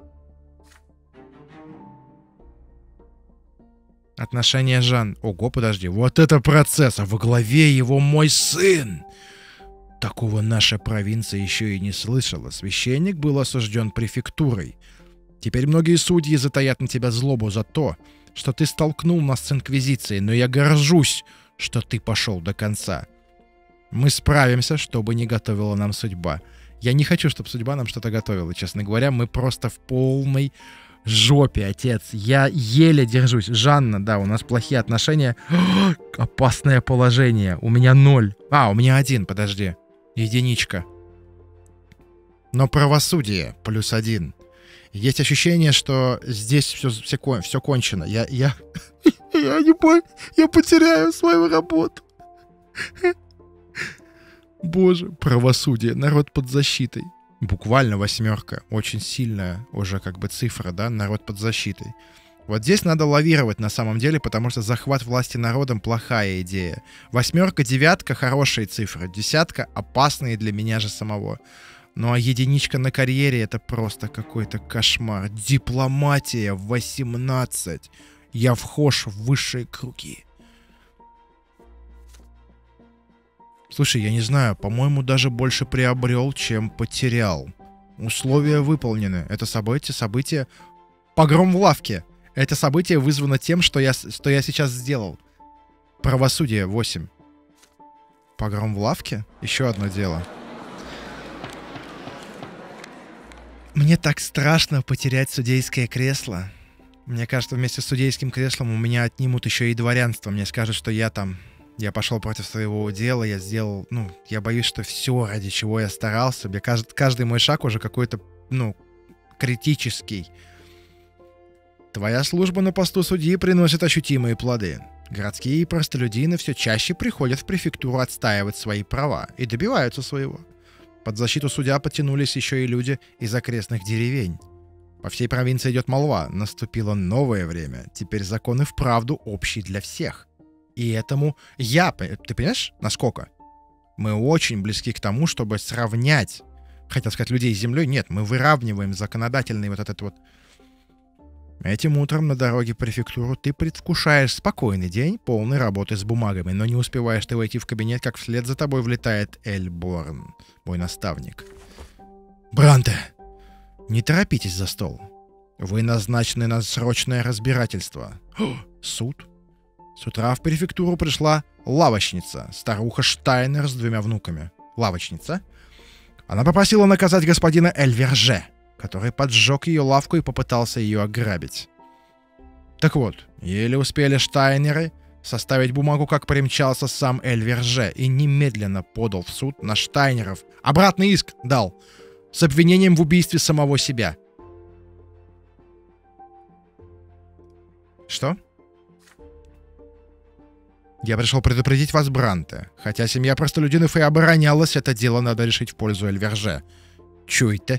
Отношения Жан. Ого, подожди. Вот это процесс. А во главе его мой сын. Такого наша провинция еще и не слышала. Священник был осужден префектурой. Теперь многие судьи затаят на тебя злобу за то, что ты столкнул нас с Инквизицией, но я горжусь, что ты пошел до конца. Мы справимся, что бы ни готовила нам судьба. Я не хочу, чтобы судьба нам что-то готовила, честно говоря. Мы просто в полной жопе, отец. Я еле держусь. Жанна, да, у нас плохие отношения. Опасное положение. У меня ноль. А, у меня один, подожди. Единичка. Но правосудие плюс один. Есть ощущение, что здесь все, все, все кончено. Я, я, я не понял. Я потеряю свою работу. Боже, правосудие, народ под защитой. Буквально восьмерка. Очень сильная уже как бы цифра, да, народ под защитой. Вот здесь надо лавировать на самом деле, потому что захват власти народом — плохая идея. Восьмерка, девятка — хорошие цифры. Десятка — опасные для меня же самого. Ну а единичка на карьере — это просто какой-то кошмар. Дипломатия восемнадцать. Я вхож в высшие круги. Слушай, я не знаю, по-моему, даже больше приобрел, чем потерял. Условия выполнены. Это событие, событие... Погром в лавке. Это событие вызвано тем, что я, что я сейчас сделал. Правосудие восемь. Погром в лавке? Еще одно дело. Мне так страшно потерять судейское кресло. Мне кажется, вместе с судейским креслом у меня отнимут еще и дворянство. Мне скажут, что я там... Я пошел против своего дела, я сделал... Ну, я боюсь, что все, ради чего я старался, мне кажется, каждый мой шаг уже какой-то, ну, критический. Твоя служба на посту судьи приносит ощутимые плоды. Городские и простолюдины все чаще приходят в префектуру отстаивать свои права и добиваются своего. Под защиту судья потянулись еще и люди из окрестных деревень. По всей провинции идет молва. Наступило новое время. Теперь закон и вправду общий для всех. И этому я... Ты понимаешь, насколько? Мы очень близки к тому, чтобы сравнять... Хотел сказать, людей с землей. Нет, мы выравниваем законодательный вот этот вот... Этим утром на дороге в префектуру ты предвкушаешь спокойный день, полный работы с бумагами, но не успеваешь ты войти в кабинет, как вслед за тобой влетает Эльборн, мой наставник. Бранте, не торопитесь за стол. Вы назначены на срочное разбирательство. О, суд? С утра в префектуру пришла лавочница, старуха Штайнер с двумя внуками. Лавочница? Она попросила наказать господина Эльверже, который поджег ее лавку и попытался ее ограбить. Так вот, еле успели Штайнеры составить бумагу, как примчался сам Эльверже и немедленно подал в суд на Штайнеров. Обратный иск дал с обвинением в убийстве самого себя. Что? Я пришел предупредить вас, Бранте. Хотя семья простолюдинов и оборонялась, это дело надо решить в пользу Эльверже. Чуйте.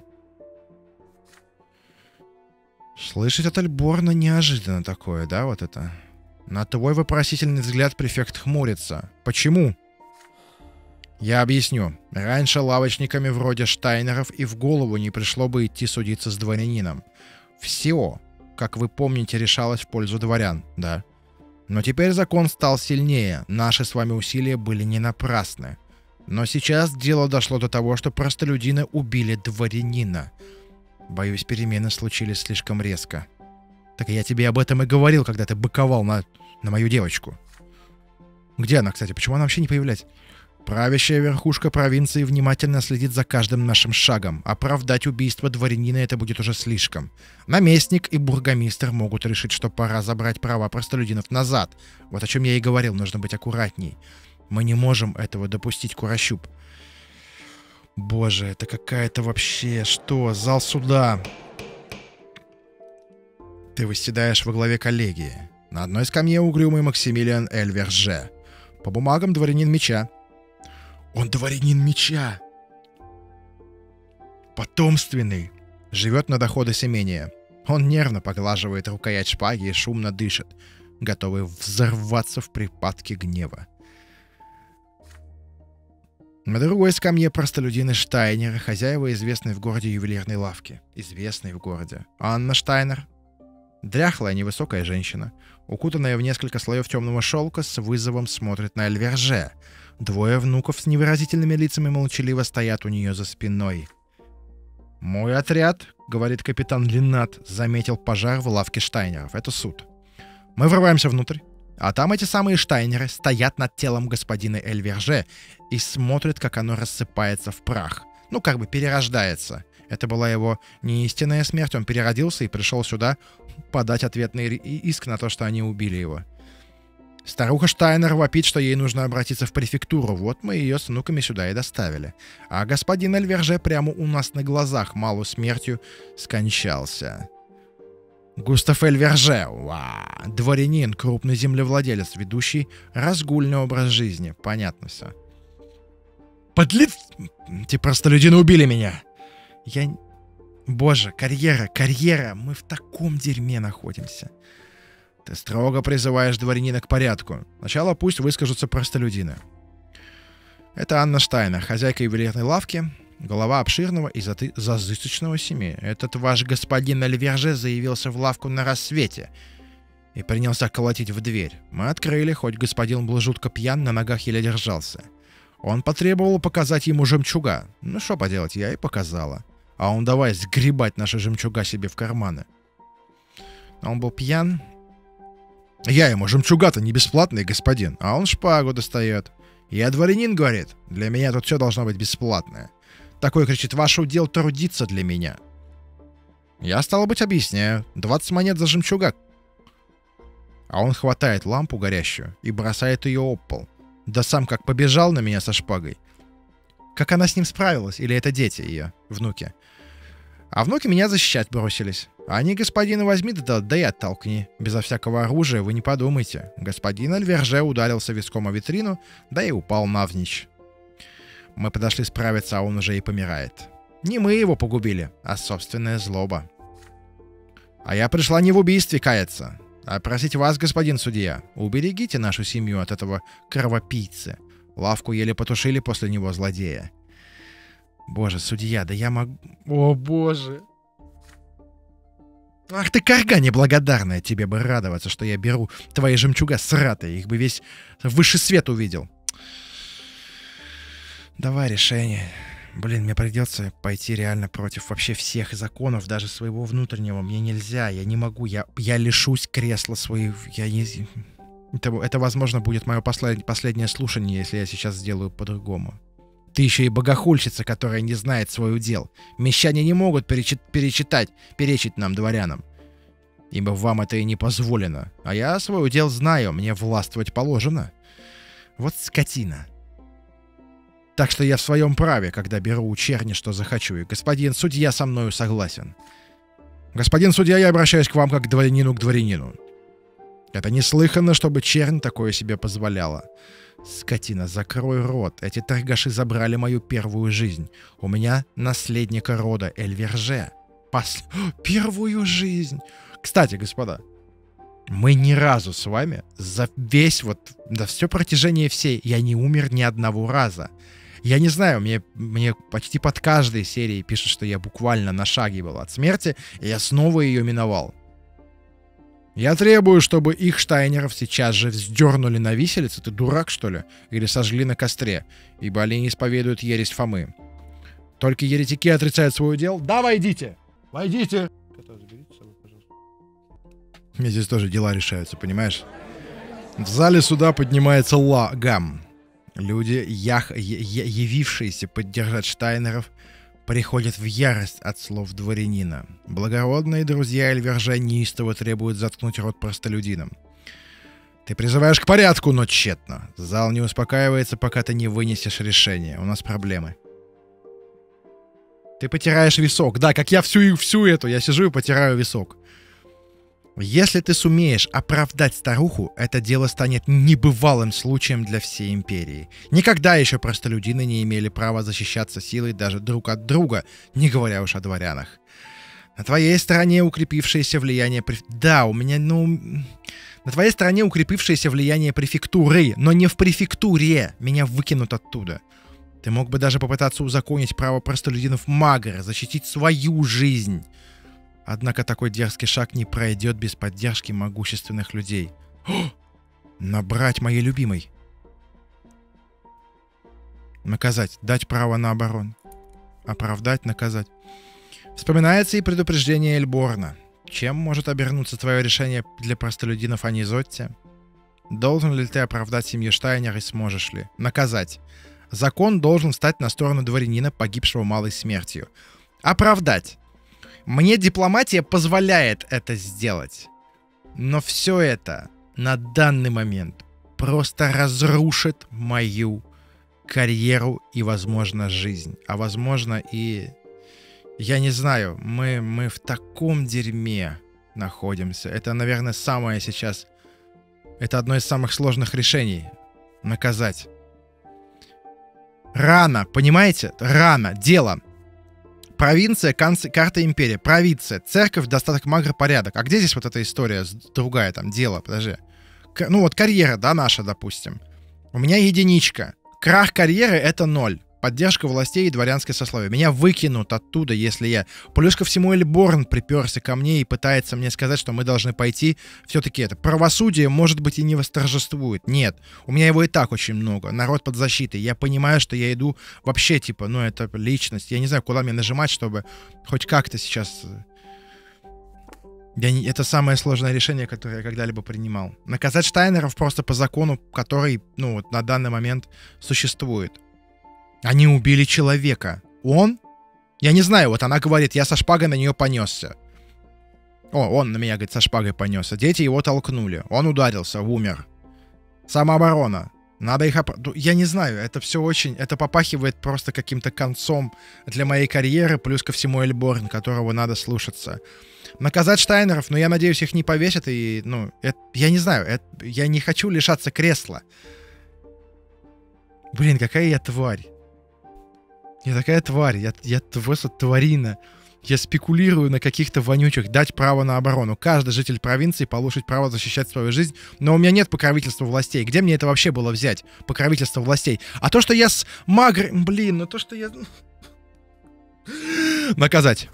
Слышать от Эльборна неожиданно такое, да, вот это? На твой вопросительный взгляд префект хмурится. Почему? Я объясню. Раньше лавочниками вроде Штайнеров и в голову не пришло бы идти судиться с дворянином. Все, как вы помните, решалось в пользу дворян, да? Но теперь закон стал сильнее, наши с вами усилия были не напрасны. Но сейчас дело дошло до того, что простолюдины убили дворянина. Боюсь, перемены случились слишком резко. Так я тебе об этом и говорил, когда ты быковал на, на мою девочку. Где она, кстати? Почему она вообще не появляется? Правящая верхушка провинции внимательно следит за каждым нашим шагом. Оправдать убийство дворянина — это будет уже слишком. Наместник и бургомистр могут решить, что пора забрать права простолюдинов назад. Вот о чем я и говорил, нужно быть аккуратней. Мы не можем этого допустить, Курощуп. Боже, это какая-то вообще... Что? Зал суда. Ты восседаешь во главе коллегии. На одной скамье угрюмый Максимилиан Эльверже. По бумагам дворянин меча. Он дворянин меча. Потомственный. Живет на доходы с имения. Он нервно поглаживает рукоять шпаги и шумно дышит, готовый взорваться в припадке гнева. На другой скамье простолюдины Штайнера, хозяева известной в городе ювелирной лавки. Известной в городе. Анна Штайнер. Дряхлая, невысокая женщина, укутанная в несколько слоев темного шелка, с вызовом смотрит на Эльверже. Двое внуков с невыразительными лицами молчаливо стоят у нее за спиной. «Мой отряд, — говорит капитан Линнат, — заметил пожар в лавке Штайнеров. Это суд. Мы врываемся внутрь, а там эти самые Штайнеры стоят над телом господина Эльверже и смотрят, как оно рассыпается в прах. Ну, как бы перерождается. Это была его не истинная смерть, он переродился и пришел сюда подать ответный иск на то, что они убили его. Старуха Штайнер вопит, что ей нужно обратиться в префектуру. Вот мы ее с внуками сюда и доставили. А господин Эльверже прямо у нас на глазах малу смертью скончался. Густав Эльверже, уа, дворянин, крупный землевладелец, ведущий разгульный образ жизни. Понятно все. Подлец! Те простолюдины убили меня. Я... Боже, карьера, карьера, мы в таком дерьме находимся. Ты строго призываешь дворянина к порядку. Сначала пусть выскажутся простолюдины. Это Анна Штайнер, хозяйка ювелирной лавки, голова обширного и зазысочного семьи. Этот ваш господин Альверже заявился в лавку на рассвете и принялся колотить в дверь. Мы открыли, хоть господин был жутко пьян, на ногах еле держался. Он потребовал показать ему жемчуга. Ну, что поделать, я и показала. А он давай сгребать наши жемчуга себе в карманы. Он был пьян. Я ему: жемчуга-то не бесплатный, господин. А он шпагу достает. Я дворянин, говорит. Для меня тут все должно быть бесплатное. Такой кричит: ваше удел трудиться для меня. Я, стало быть, объясняю. двадцать монет за жемчуга. А он хватает лампу горящую и бросает ее об пол. Да сам как побежал на меня со шпагой. Как она с ним справилась? Или это дети ее, внуки? А внуки меня защищать бросились. Они: господина возьми, да, да и оттолкни. Безо всякого оружия, вы не подумайте. Господин Альверже ударился виском о витрину, да и упал навзничь. Мы подошли справиться, а он уже и помирает. Не мы его погубили, а собственная злоба. А я пришла не в убийстве каяться, а просить вас, господин судья, уберегите нашу семью от этого кровопийцы. Лавку еле потушили после него злодея. Боже, судья, да я могу... О, боже. Ах ты, карга неблагодарная, тебе бы радоваться, что я беру твои жемчуга сратые, их бы весь высший свет увидел. Давай решение. Блин, мне придется пойти реально против вообще всех законов, даже своего внутреннего. Мне нельзя, я не могу, я, я лишусь кресла своего... Я не... Это, это, возможно, будет мое послед... последнее слушание, если я сейчас сделаю по-другому. Ты еще и богохульщица, которая не знает свой удел. Мещане не могут перечит... перечитать, перечить нам, дворянам. Ибо вам это и не позволено. А я свой удел знаю, мне властвовать положено. Вот скотина. Так что я в своем праве, когда беру у черни, что захочу, и господин судья со мною согласен. Господин судья, я обращаюсь к вам как к дворянину к дворянину. Это неслыханно, чтобы чернь такое себе позволяла. Скотина, закрой рот. Эти торгаши забрали мою первую жизнь. У меня наследника рода Альверже. Пос... Первую жизнь. Кстати, господа, мы ни разу с вами за весь вот, за все протяжение всей, я не умер ни одного раза. Я не знаю, мне, мне почти под каждой серией пишут, что я буквально на шаге был от смерти, и я снова ее миновал. Я требую, чтобы их, Штайнеров, сейчас же вздернули на виселице, ты дурак, что ли? Или сожгли на костре, ибо они исповедуют ересь Фомы. Только еретики отрицают свой удел. Да, войдите! Войдите! Мне здесь тоже дела решаются, понимаешь? В зале суда поднимается лагам. Люди, ях, явившиеся поддержать Штайнеров, приходят в ярость от слов дворянина. Благородные друзья Альверже неистово требуют заткнуть рот простолюдинам. Ты призываешь к порядку, но тщетно. Зал не успокаивается, пока ты не вынесешь решение. У нас проблемы. Ты потираешь висок. Да, как я всю, всю эту. Я сижу и потираю висок. Если ты сумеешь оправдать старуху, это дело станет небывалым случаем для всей империи. Никогда еще простолюдины не имели права защищаться силой даже друг от друга, не говоря уж о дворянах. На твоей стороне укрепившееся влияние... Преф... Да, у меня, ну... На твоей стороне укрепившееся влияние префектуры, но не в префектуре. Меня выкинут оттуда. Ты мог бы даже попытаться узаконить право простолюдинов Магра, защитить свою жизнь. Однако такой дерзкий шаг не пройдет без поддержки могущественных людей. О! Набрать моей любимой. Наказать. Дать право на оборону. Оправдать, наказать. Вспоминается и предупреждение Эльборна. Чем может обернуться твое решение для простолюдинов Анизотти? Должен ли ты оправдать семью Штайнер и сможешь ли? Наказать. Закон должен встать на сторону дворянина, погибшего малой смертью. Оправдать. Мне дипломатия позволяет это сделать. Но все это на данный момент просто разрушит мою карьеру и, возможно, жизнь. А возможно и... Я не знаю, мы, мы в таком дерьме находимся. Это, наверное, самое сейчас... Это одно из самых сложных решений. Наказать. Рано, понимаете? Рано. Дело Провинция, канц... карта империи. Провинция, церковь, достаток, магр, порядок. А где здесь вот эта история? Другая там, дело, подожди. К... Ну вот карьера, да, наша, допустим. У меня единичка. Крах карьеры — это ноль. Поддержка властей и дворянское сословие. Меня выкинут оттуда, если я... Плюс ко всему Эльборн приперся ко мне и пытается мне сказать, что мы должны пойти. Все-таки это правосудие, может быть, и не восторжествует. Нет. У меня его и так очень много. Народ под защитой. Я понимаю, что я иду вообще, типа, ну, это личность. Я не знаю, куда мне нажимать, чтобы хоть как-то сейчас... Я не... Это самое сложное решение, которое я когда-либо принимал. Наказать Штайнеров просто по закону, который, ну, вот на данный момент существует. Они убили человека. Он? Я не знаю, вот она говорит, я со шпагой на нее понесся. О, он на меня, говорит, со шпагой понесся. Дети его толкнули. Он ударился, умер. Самооборона. Надо их... Оп... Я не знаю, это все очень... Это попахивает просто каким-то концом для моей карьеры, плюс ко всему Эльборн, которого надо слушаться. Наказать Штайнеров, но я надеюсь, их не повесят, и, ну, это... я не знаю, это... я не хочу лишаться кресла. Блин, какая я тварь. Я такая тварь, я, я просто тварина. Я спекулирую на каких-то вонючих, дать право на оборону. Каждый житель провинции получит право защищать свою жизнь, но у меня нет покровительства властей. Где мне это вообще было взять? Покровительство властей. А то, что я с магр... Блин, ну то, что я... Наказать.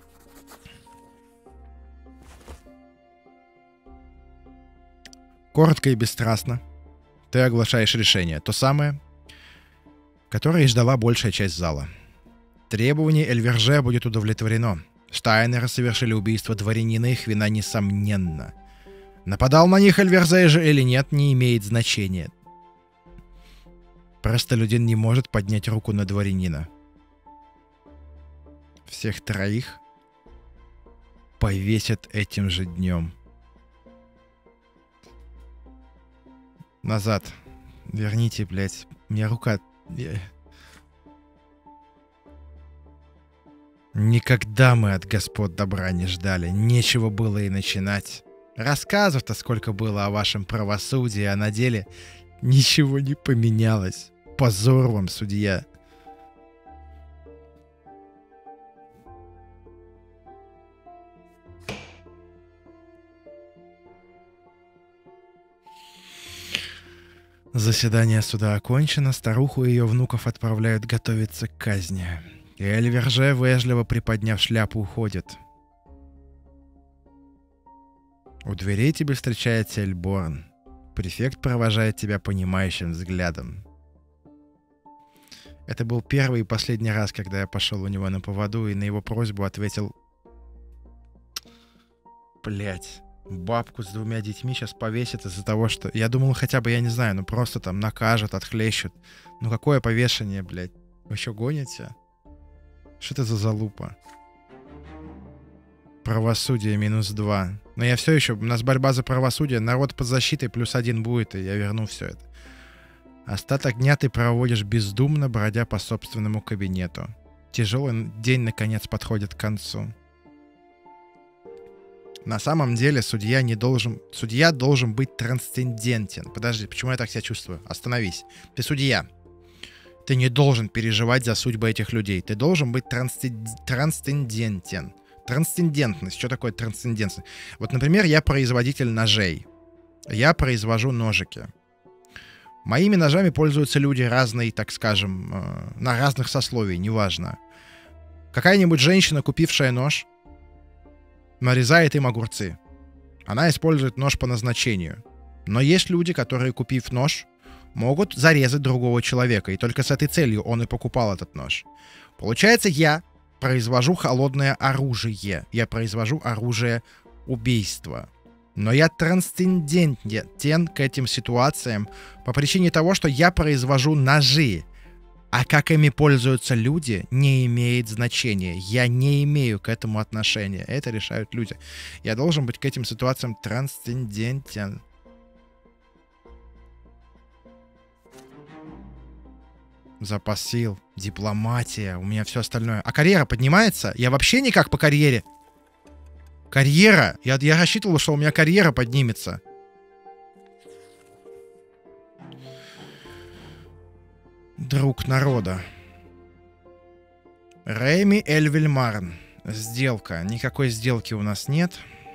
Коротко и бесстрастно. Ты оглашаешь решение. То самое, которое и ждала большая часть зала. Требование Эльверже будет удовлетворено. Штайнеры совершили убийство дворянина, их вина несомненна. Нападал на них Эльверже же или нет, не имеет значения. Простолюдин не может поднять руку на дворянина. Всех троих повесят этим же днем. Назад. Верните, блядь. У меня рука... Никогда мы от господ добра не ждали. Нечего было и начинать. Рассказов-то сколько было о вашем правосудии, а на деле ничего не поменялось. Позор вам, судья. Заседание суда окончено. Старуху и ее внуков отправляют готовиться к казни. И Эльверже, вежливо приподняв шляпу, уходит. У дверей тебе встречается Эльборн. Префект провожает тебя понимающим взглядом. Это был первый и последний раз, когда я пошел у него на поводу и на его просьбу ответил... Блять, бабку с двумя детьми сейчас повесят из-за того, что... Я думал, хотя бы, я не знаю, ну просто там накажут, отхлещут. Ну какое повешение, блять? Вы еще гоните? Что это за залупа? Правосудие минус два. Но я все еще... У нас борьба за правосудие. Народ под защитой плюс один будет, и я верну все это. Остаток дня ты проводишь бездумно, бродя по собственному кабинету. Тяжелый день, наконец, подходит к концу. На самом деле судья не должен... Судья должен быть трансцендентен. Подожди, почему я так себя чувствую? Остановись. Ты судья. Ты не должен переживать за судьбы этих людей. Ты должен быть трансцен... трансцендентен. Трансцендентность. Что такое трансцендентность? Вот, например, я производитель ножей. Я произвожу ножики. Моими ножами пользуются люди разные, так скажем, э, на разных сословий, неважно. Какая-нибудь женщина, купившая нож, нарезает им огурцы. Она использует нож по назначению. Но есть люди, которые, купив нож, могут зарезать другого человека. И только с этой целью он и покупал этот нож. Получается, я произвожу холодное оружие. Я произвожу оружие убийства. Но я трансцендентен к этим ситуациям по причине того, что я произвожу ножи. А как ими пользуются люди, не имеет значения. Я не имею к этому отношения. Это решают люди. Я должен быть к этим ситуациям трансцендентен. Запас сил, дипломатия, у меня все остальное. А карьера поднимается? Я вообще никак по карьере. Карьера? Я, я рассчитывал, что у меня карьера поднимется. Друг народа. Реми Эль Вильмарн. Сделка. Никакой сделки у нас нет.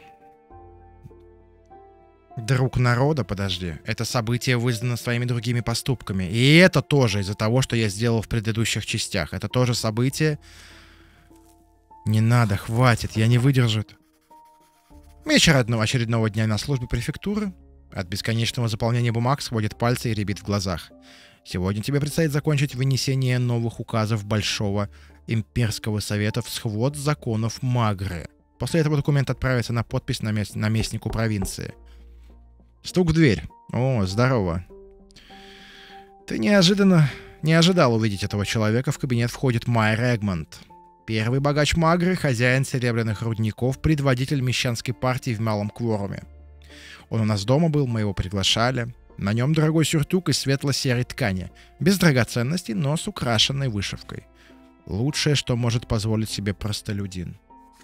Друг народа, подожди. Это событие вызвано своими другими поступками. И это тоже из-за того, что я сделал в предыдущих частях. Это тоже событие. Не надо, хватит, я не выдержу. Вечер одного очередного дня на службе префектуры. От бесконечного заполнения бумаг сводит пальцы и рябит в глазах. Сегодня тебе предстоит закончить вынесение новых указов Большого имперского совета в схвод законов Магры. После этого документ отправится на подпись намест... наместнику провинции. Стук в дверь. О, здорово. Ты неожиданно не ожидал увидеть этого человека. В кабинет входит Майер Эгмонт. Первый богач Магры, хозяин серебряных рудников, предводитель мещанской партии в малом кворуме. Он у нас дома был, мы его приглашали. На нем дорогой сюртук из светло-серой ткани. Без драгоценностей, но с украшенной вышивкой. Лучшее, что может позволить себе простолюдин.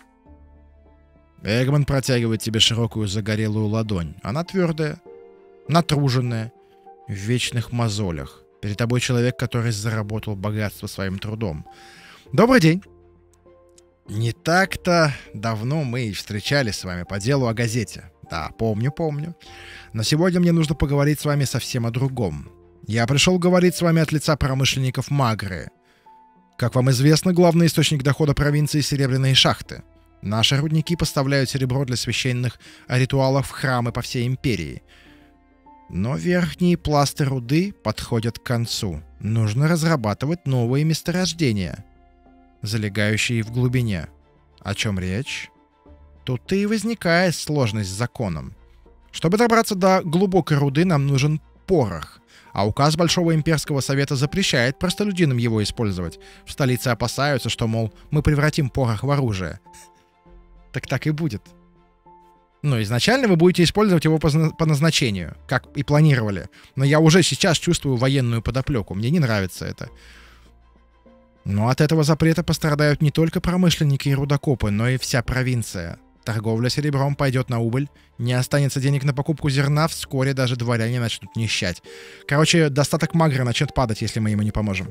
Эгмонт протягивает тебе широкую загорелую ладонь. Она твердая, натруженная, в вечных мозолях. Перед тобой человек, который заработал богатство своим трудом. Добрый день. Не так-то давно мы встречались с вами по делу о газете. Да, помню, помню. Но сегодня мне нужно поговорить с вами совсем о другом. Я пришел говорить с вами от лица промышленников Магры. Как вам известно, главный источник дохода провинции — серебряные шахты. Наши рудники поставляют серебро для священных ритуалов в храмы по всей империи. Но верхние пласты руды подходят к концу. Нужно разрабатывать новые месторождения, залегающие в глубине. О чем речь? Тут-то и возникает сложность с законом. Чтобы добраться до глубокой руды, нам нужен порох. А указ Большого имперского совета запрещает простолюдинам его использовать. В столице опасаются, что, мол, мы превратим порох в оружие. Так так и будет. Ну, изначально вы будете использовать его по, по назначению, как и планировали. Но я уже сейчас чувствую военную подоплеку. Мне не нравится это. Но от этого запрета пострадают не только промышленники и рудокопы, но и вся провинция. Торговля серебром пойдет на убыль, не останется денег на покупку зерна, вскоре даже дворяне начнут нищать. Короче, достаток Магры начнет падать, если мы ему не поможем.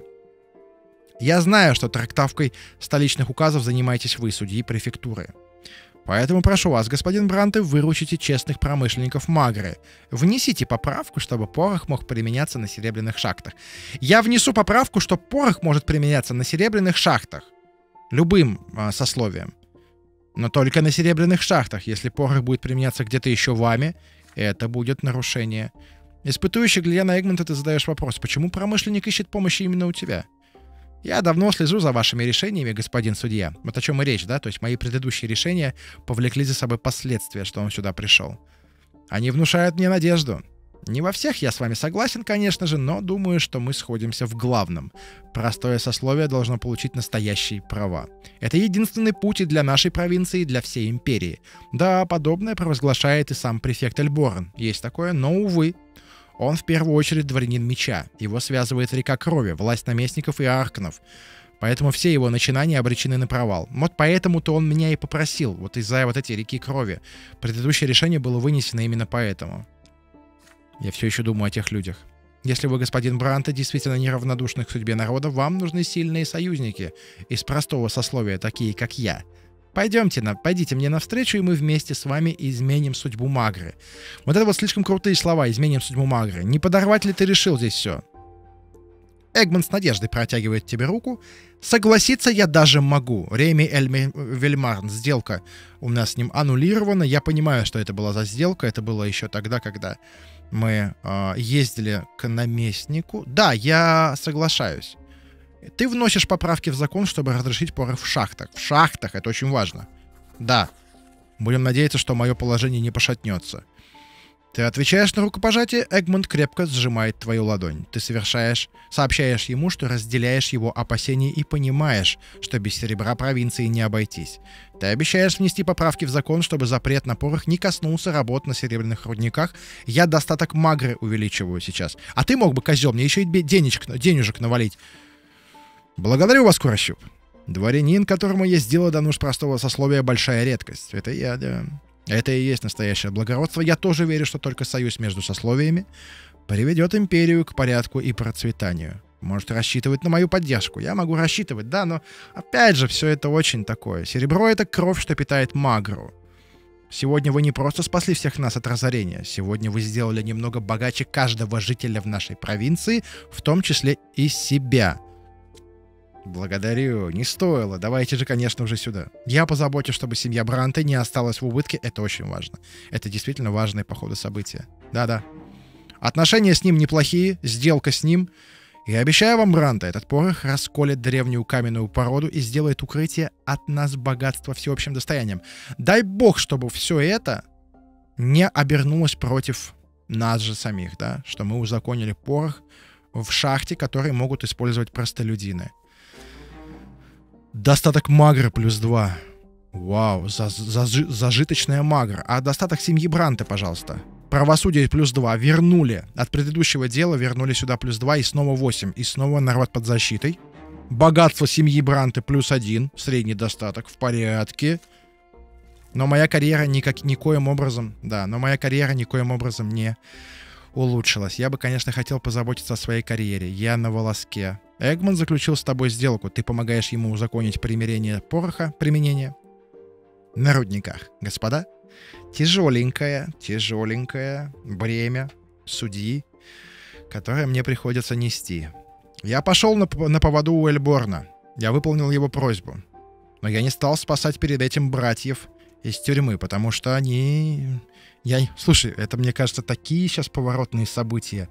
Я знаю, что трактовкой столичных указов занимаетесь вы, судьи префектуры. Поэтому прошу вас, господин Бранте, выручите честных промышленников Магры. Внесите поправку, чтобы порох мог применяться на серебряных шахтах. Я внесу поправку, что порох может применяться на серебряных шахтах. Любым э, сословием. Но только на серебряных шахтах. Если порох будет применяться где-то еще вами, это будет нарушение. Испытующий, глядя на Эгмонта, ты задаешь вопрос, почему промышленник ищет помощи именно у тебя? Я давно слежу за вашими решениями, господин судья. Вот о чем и речь, да? То есть мои предыдущие решения повлекли за собой последствия, что он сюда пришел. Они внушают мне надежду. Не во всех я с вами согласен, конечно же, но думаю, что мы сходимся в главном. Простое сословие должно получить настоящие права. Это единственный путь и для нашей провинции, и для всей империи. Да, подобное провозглашает и сам префект Эльборн. Есть такое, но, увы. Он в первую очередь дворянин меча. Его связывает река крови, власть наместников и арканов. Поэтому все его начинания обречены на провал. Вот поэтому-то он меня и попросил, вот из-за вот этой реки крови. Предыдущее решение было вынесено именно поэтому. Я все еще думаю о тех людях. Если вы, господин Бранте, действительно неравнодушны к судьбе народа, вам нужны сильные союзники из простого сословия, такие как я. Пойдемте, на, пойдите мне навстречу, и мы вместе с вами изменим судьбу Магры. Вот это вот слишком крутые слова, изменим судьбу Магры. Не подорвать ли ты решил здесь все? Эгмонт с надеждой протягивает тебе руку. Согласиться я даже могу. Реми Эль Вильмарн, сделка у нас с ним аннулирована. Я понимаю, что это была за сделка. Это было еще тогда, когда мы э, ездили к наместнику. Да, я соглашаюсь. Ты вносишь поправки в закон, чтобы разрешить порох в шахтах. В шахтах, это очень важно. Да. Будем надеяться, что мое положение не пошатнется. Ты отвечаешь на рукопожатие, Эгмонт крепко сжимает твою ладонь. Ты совершаешь, сообщаешь ему, что разделяешь его опасения и понимаешь, что без серебра провинции не обойтись. Ты обещаешь внести поправки в закон, чтобы запрет на порох не коснулся работ на серебряных рудниках. Я достаток Магры увеличиваю сейчас. А ты мог бы, козел, мне еще и денежек, денежек навалить. Благодарю вас, Курощуп. Дворянин, которому есть дело до нужд простого сословия, большая редкость. Это я, да. Это и есть настоящее благородство. Я тоже верю, что только союз между сословиями приведет империю к порядку и процветанию. Можете рассчитывать на мою поддержку. Я могу рассчитывать, да, но опять же, все это очень такое. Серебро — это кровь, что питает магру. Сегодня вы не просто спасли всех нас от разорения. Сегодня вы сделали немного богаче каждого жителя в нашей провинции, в том числе и себя. Благодарю, не стоило. Давайте же, конечно, уже сюда. Я позабочусь, чтобы семья Бранте не осталась в убытке. Это очень важно. Это действительно важные по ходу события. Да-да. Отношения с ним неплохие, сделка с ним. И обещаю вам, Бранте, этот порох расколет древнюю каменную породу и сделает укрытие от нас богатства всеобщим достоянием. Дай бог, чтобы все это не обернулось против нас же самих, да? Что мы узаконили порох в шахте, который могут использовать простолюдины. Достаток магры плюс два. Вау, за, за, зажиточная магра. А достаток семьи Бранте, пожалуйста. Правосудие плюс два. Вернули. От предыдущего дела вернули сюда плюс два и снова восемь. И снова народ под защитой. Богатство семьи Бранте плюс один. Средний достаток. В порядке. Но моя карьера никак, никоим образом... Да, но моя карьера никоим образом не улучшилась. Я бы, конечно, хотел позаботиться о своей карьере. Я на волоске. Эгман заключил с тобой сделку. Ты помогаешь ему узаконить примирение пороха, применение на рудниках. Господа, тяжеленькое, тяжеленькое бремя судьи, которое мне приходится нести. Я пошел на, на поводу у Эльборна. Я выполнил его просьбу. Но я не стал спасать перед этим братьев из тюрьмы, потому что они... Я... Слушай, это, мне кажется, такие сейчас поворотные события.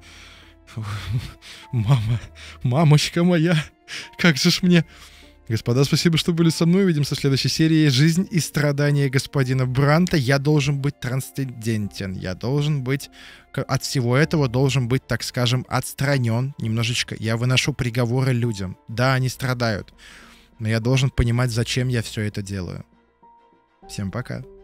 Мама, мамочка моя, как же ж мне... Господа, спасибо, что были со мной. Увидимся в следующей серии. Жизнь и страдания господина Бранта. Я должен быть трансцендентен. Я должен быть... От всего этого должен быть, так скажем, отстранен немножечко. Я выношу приговоры людям. Да, они страдают. Но я должен понимать, зачем я все это делаю. Всем пока.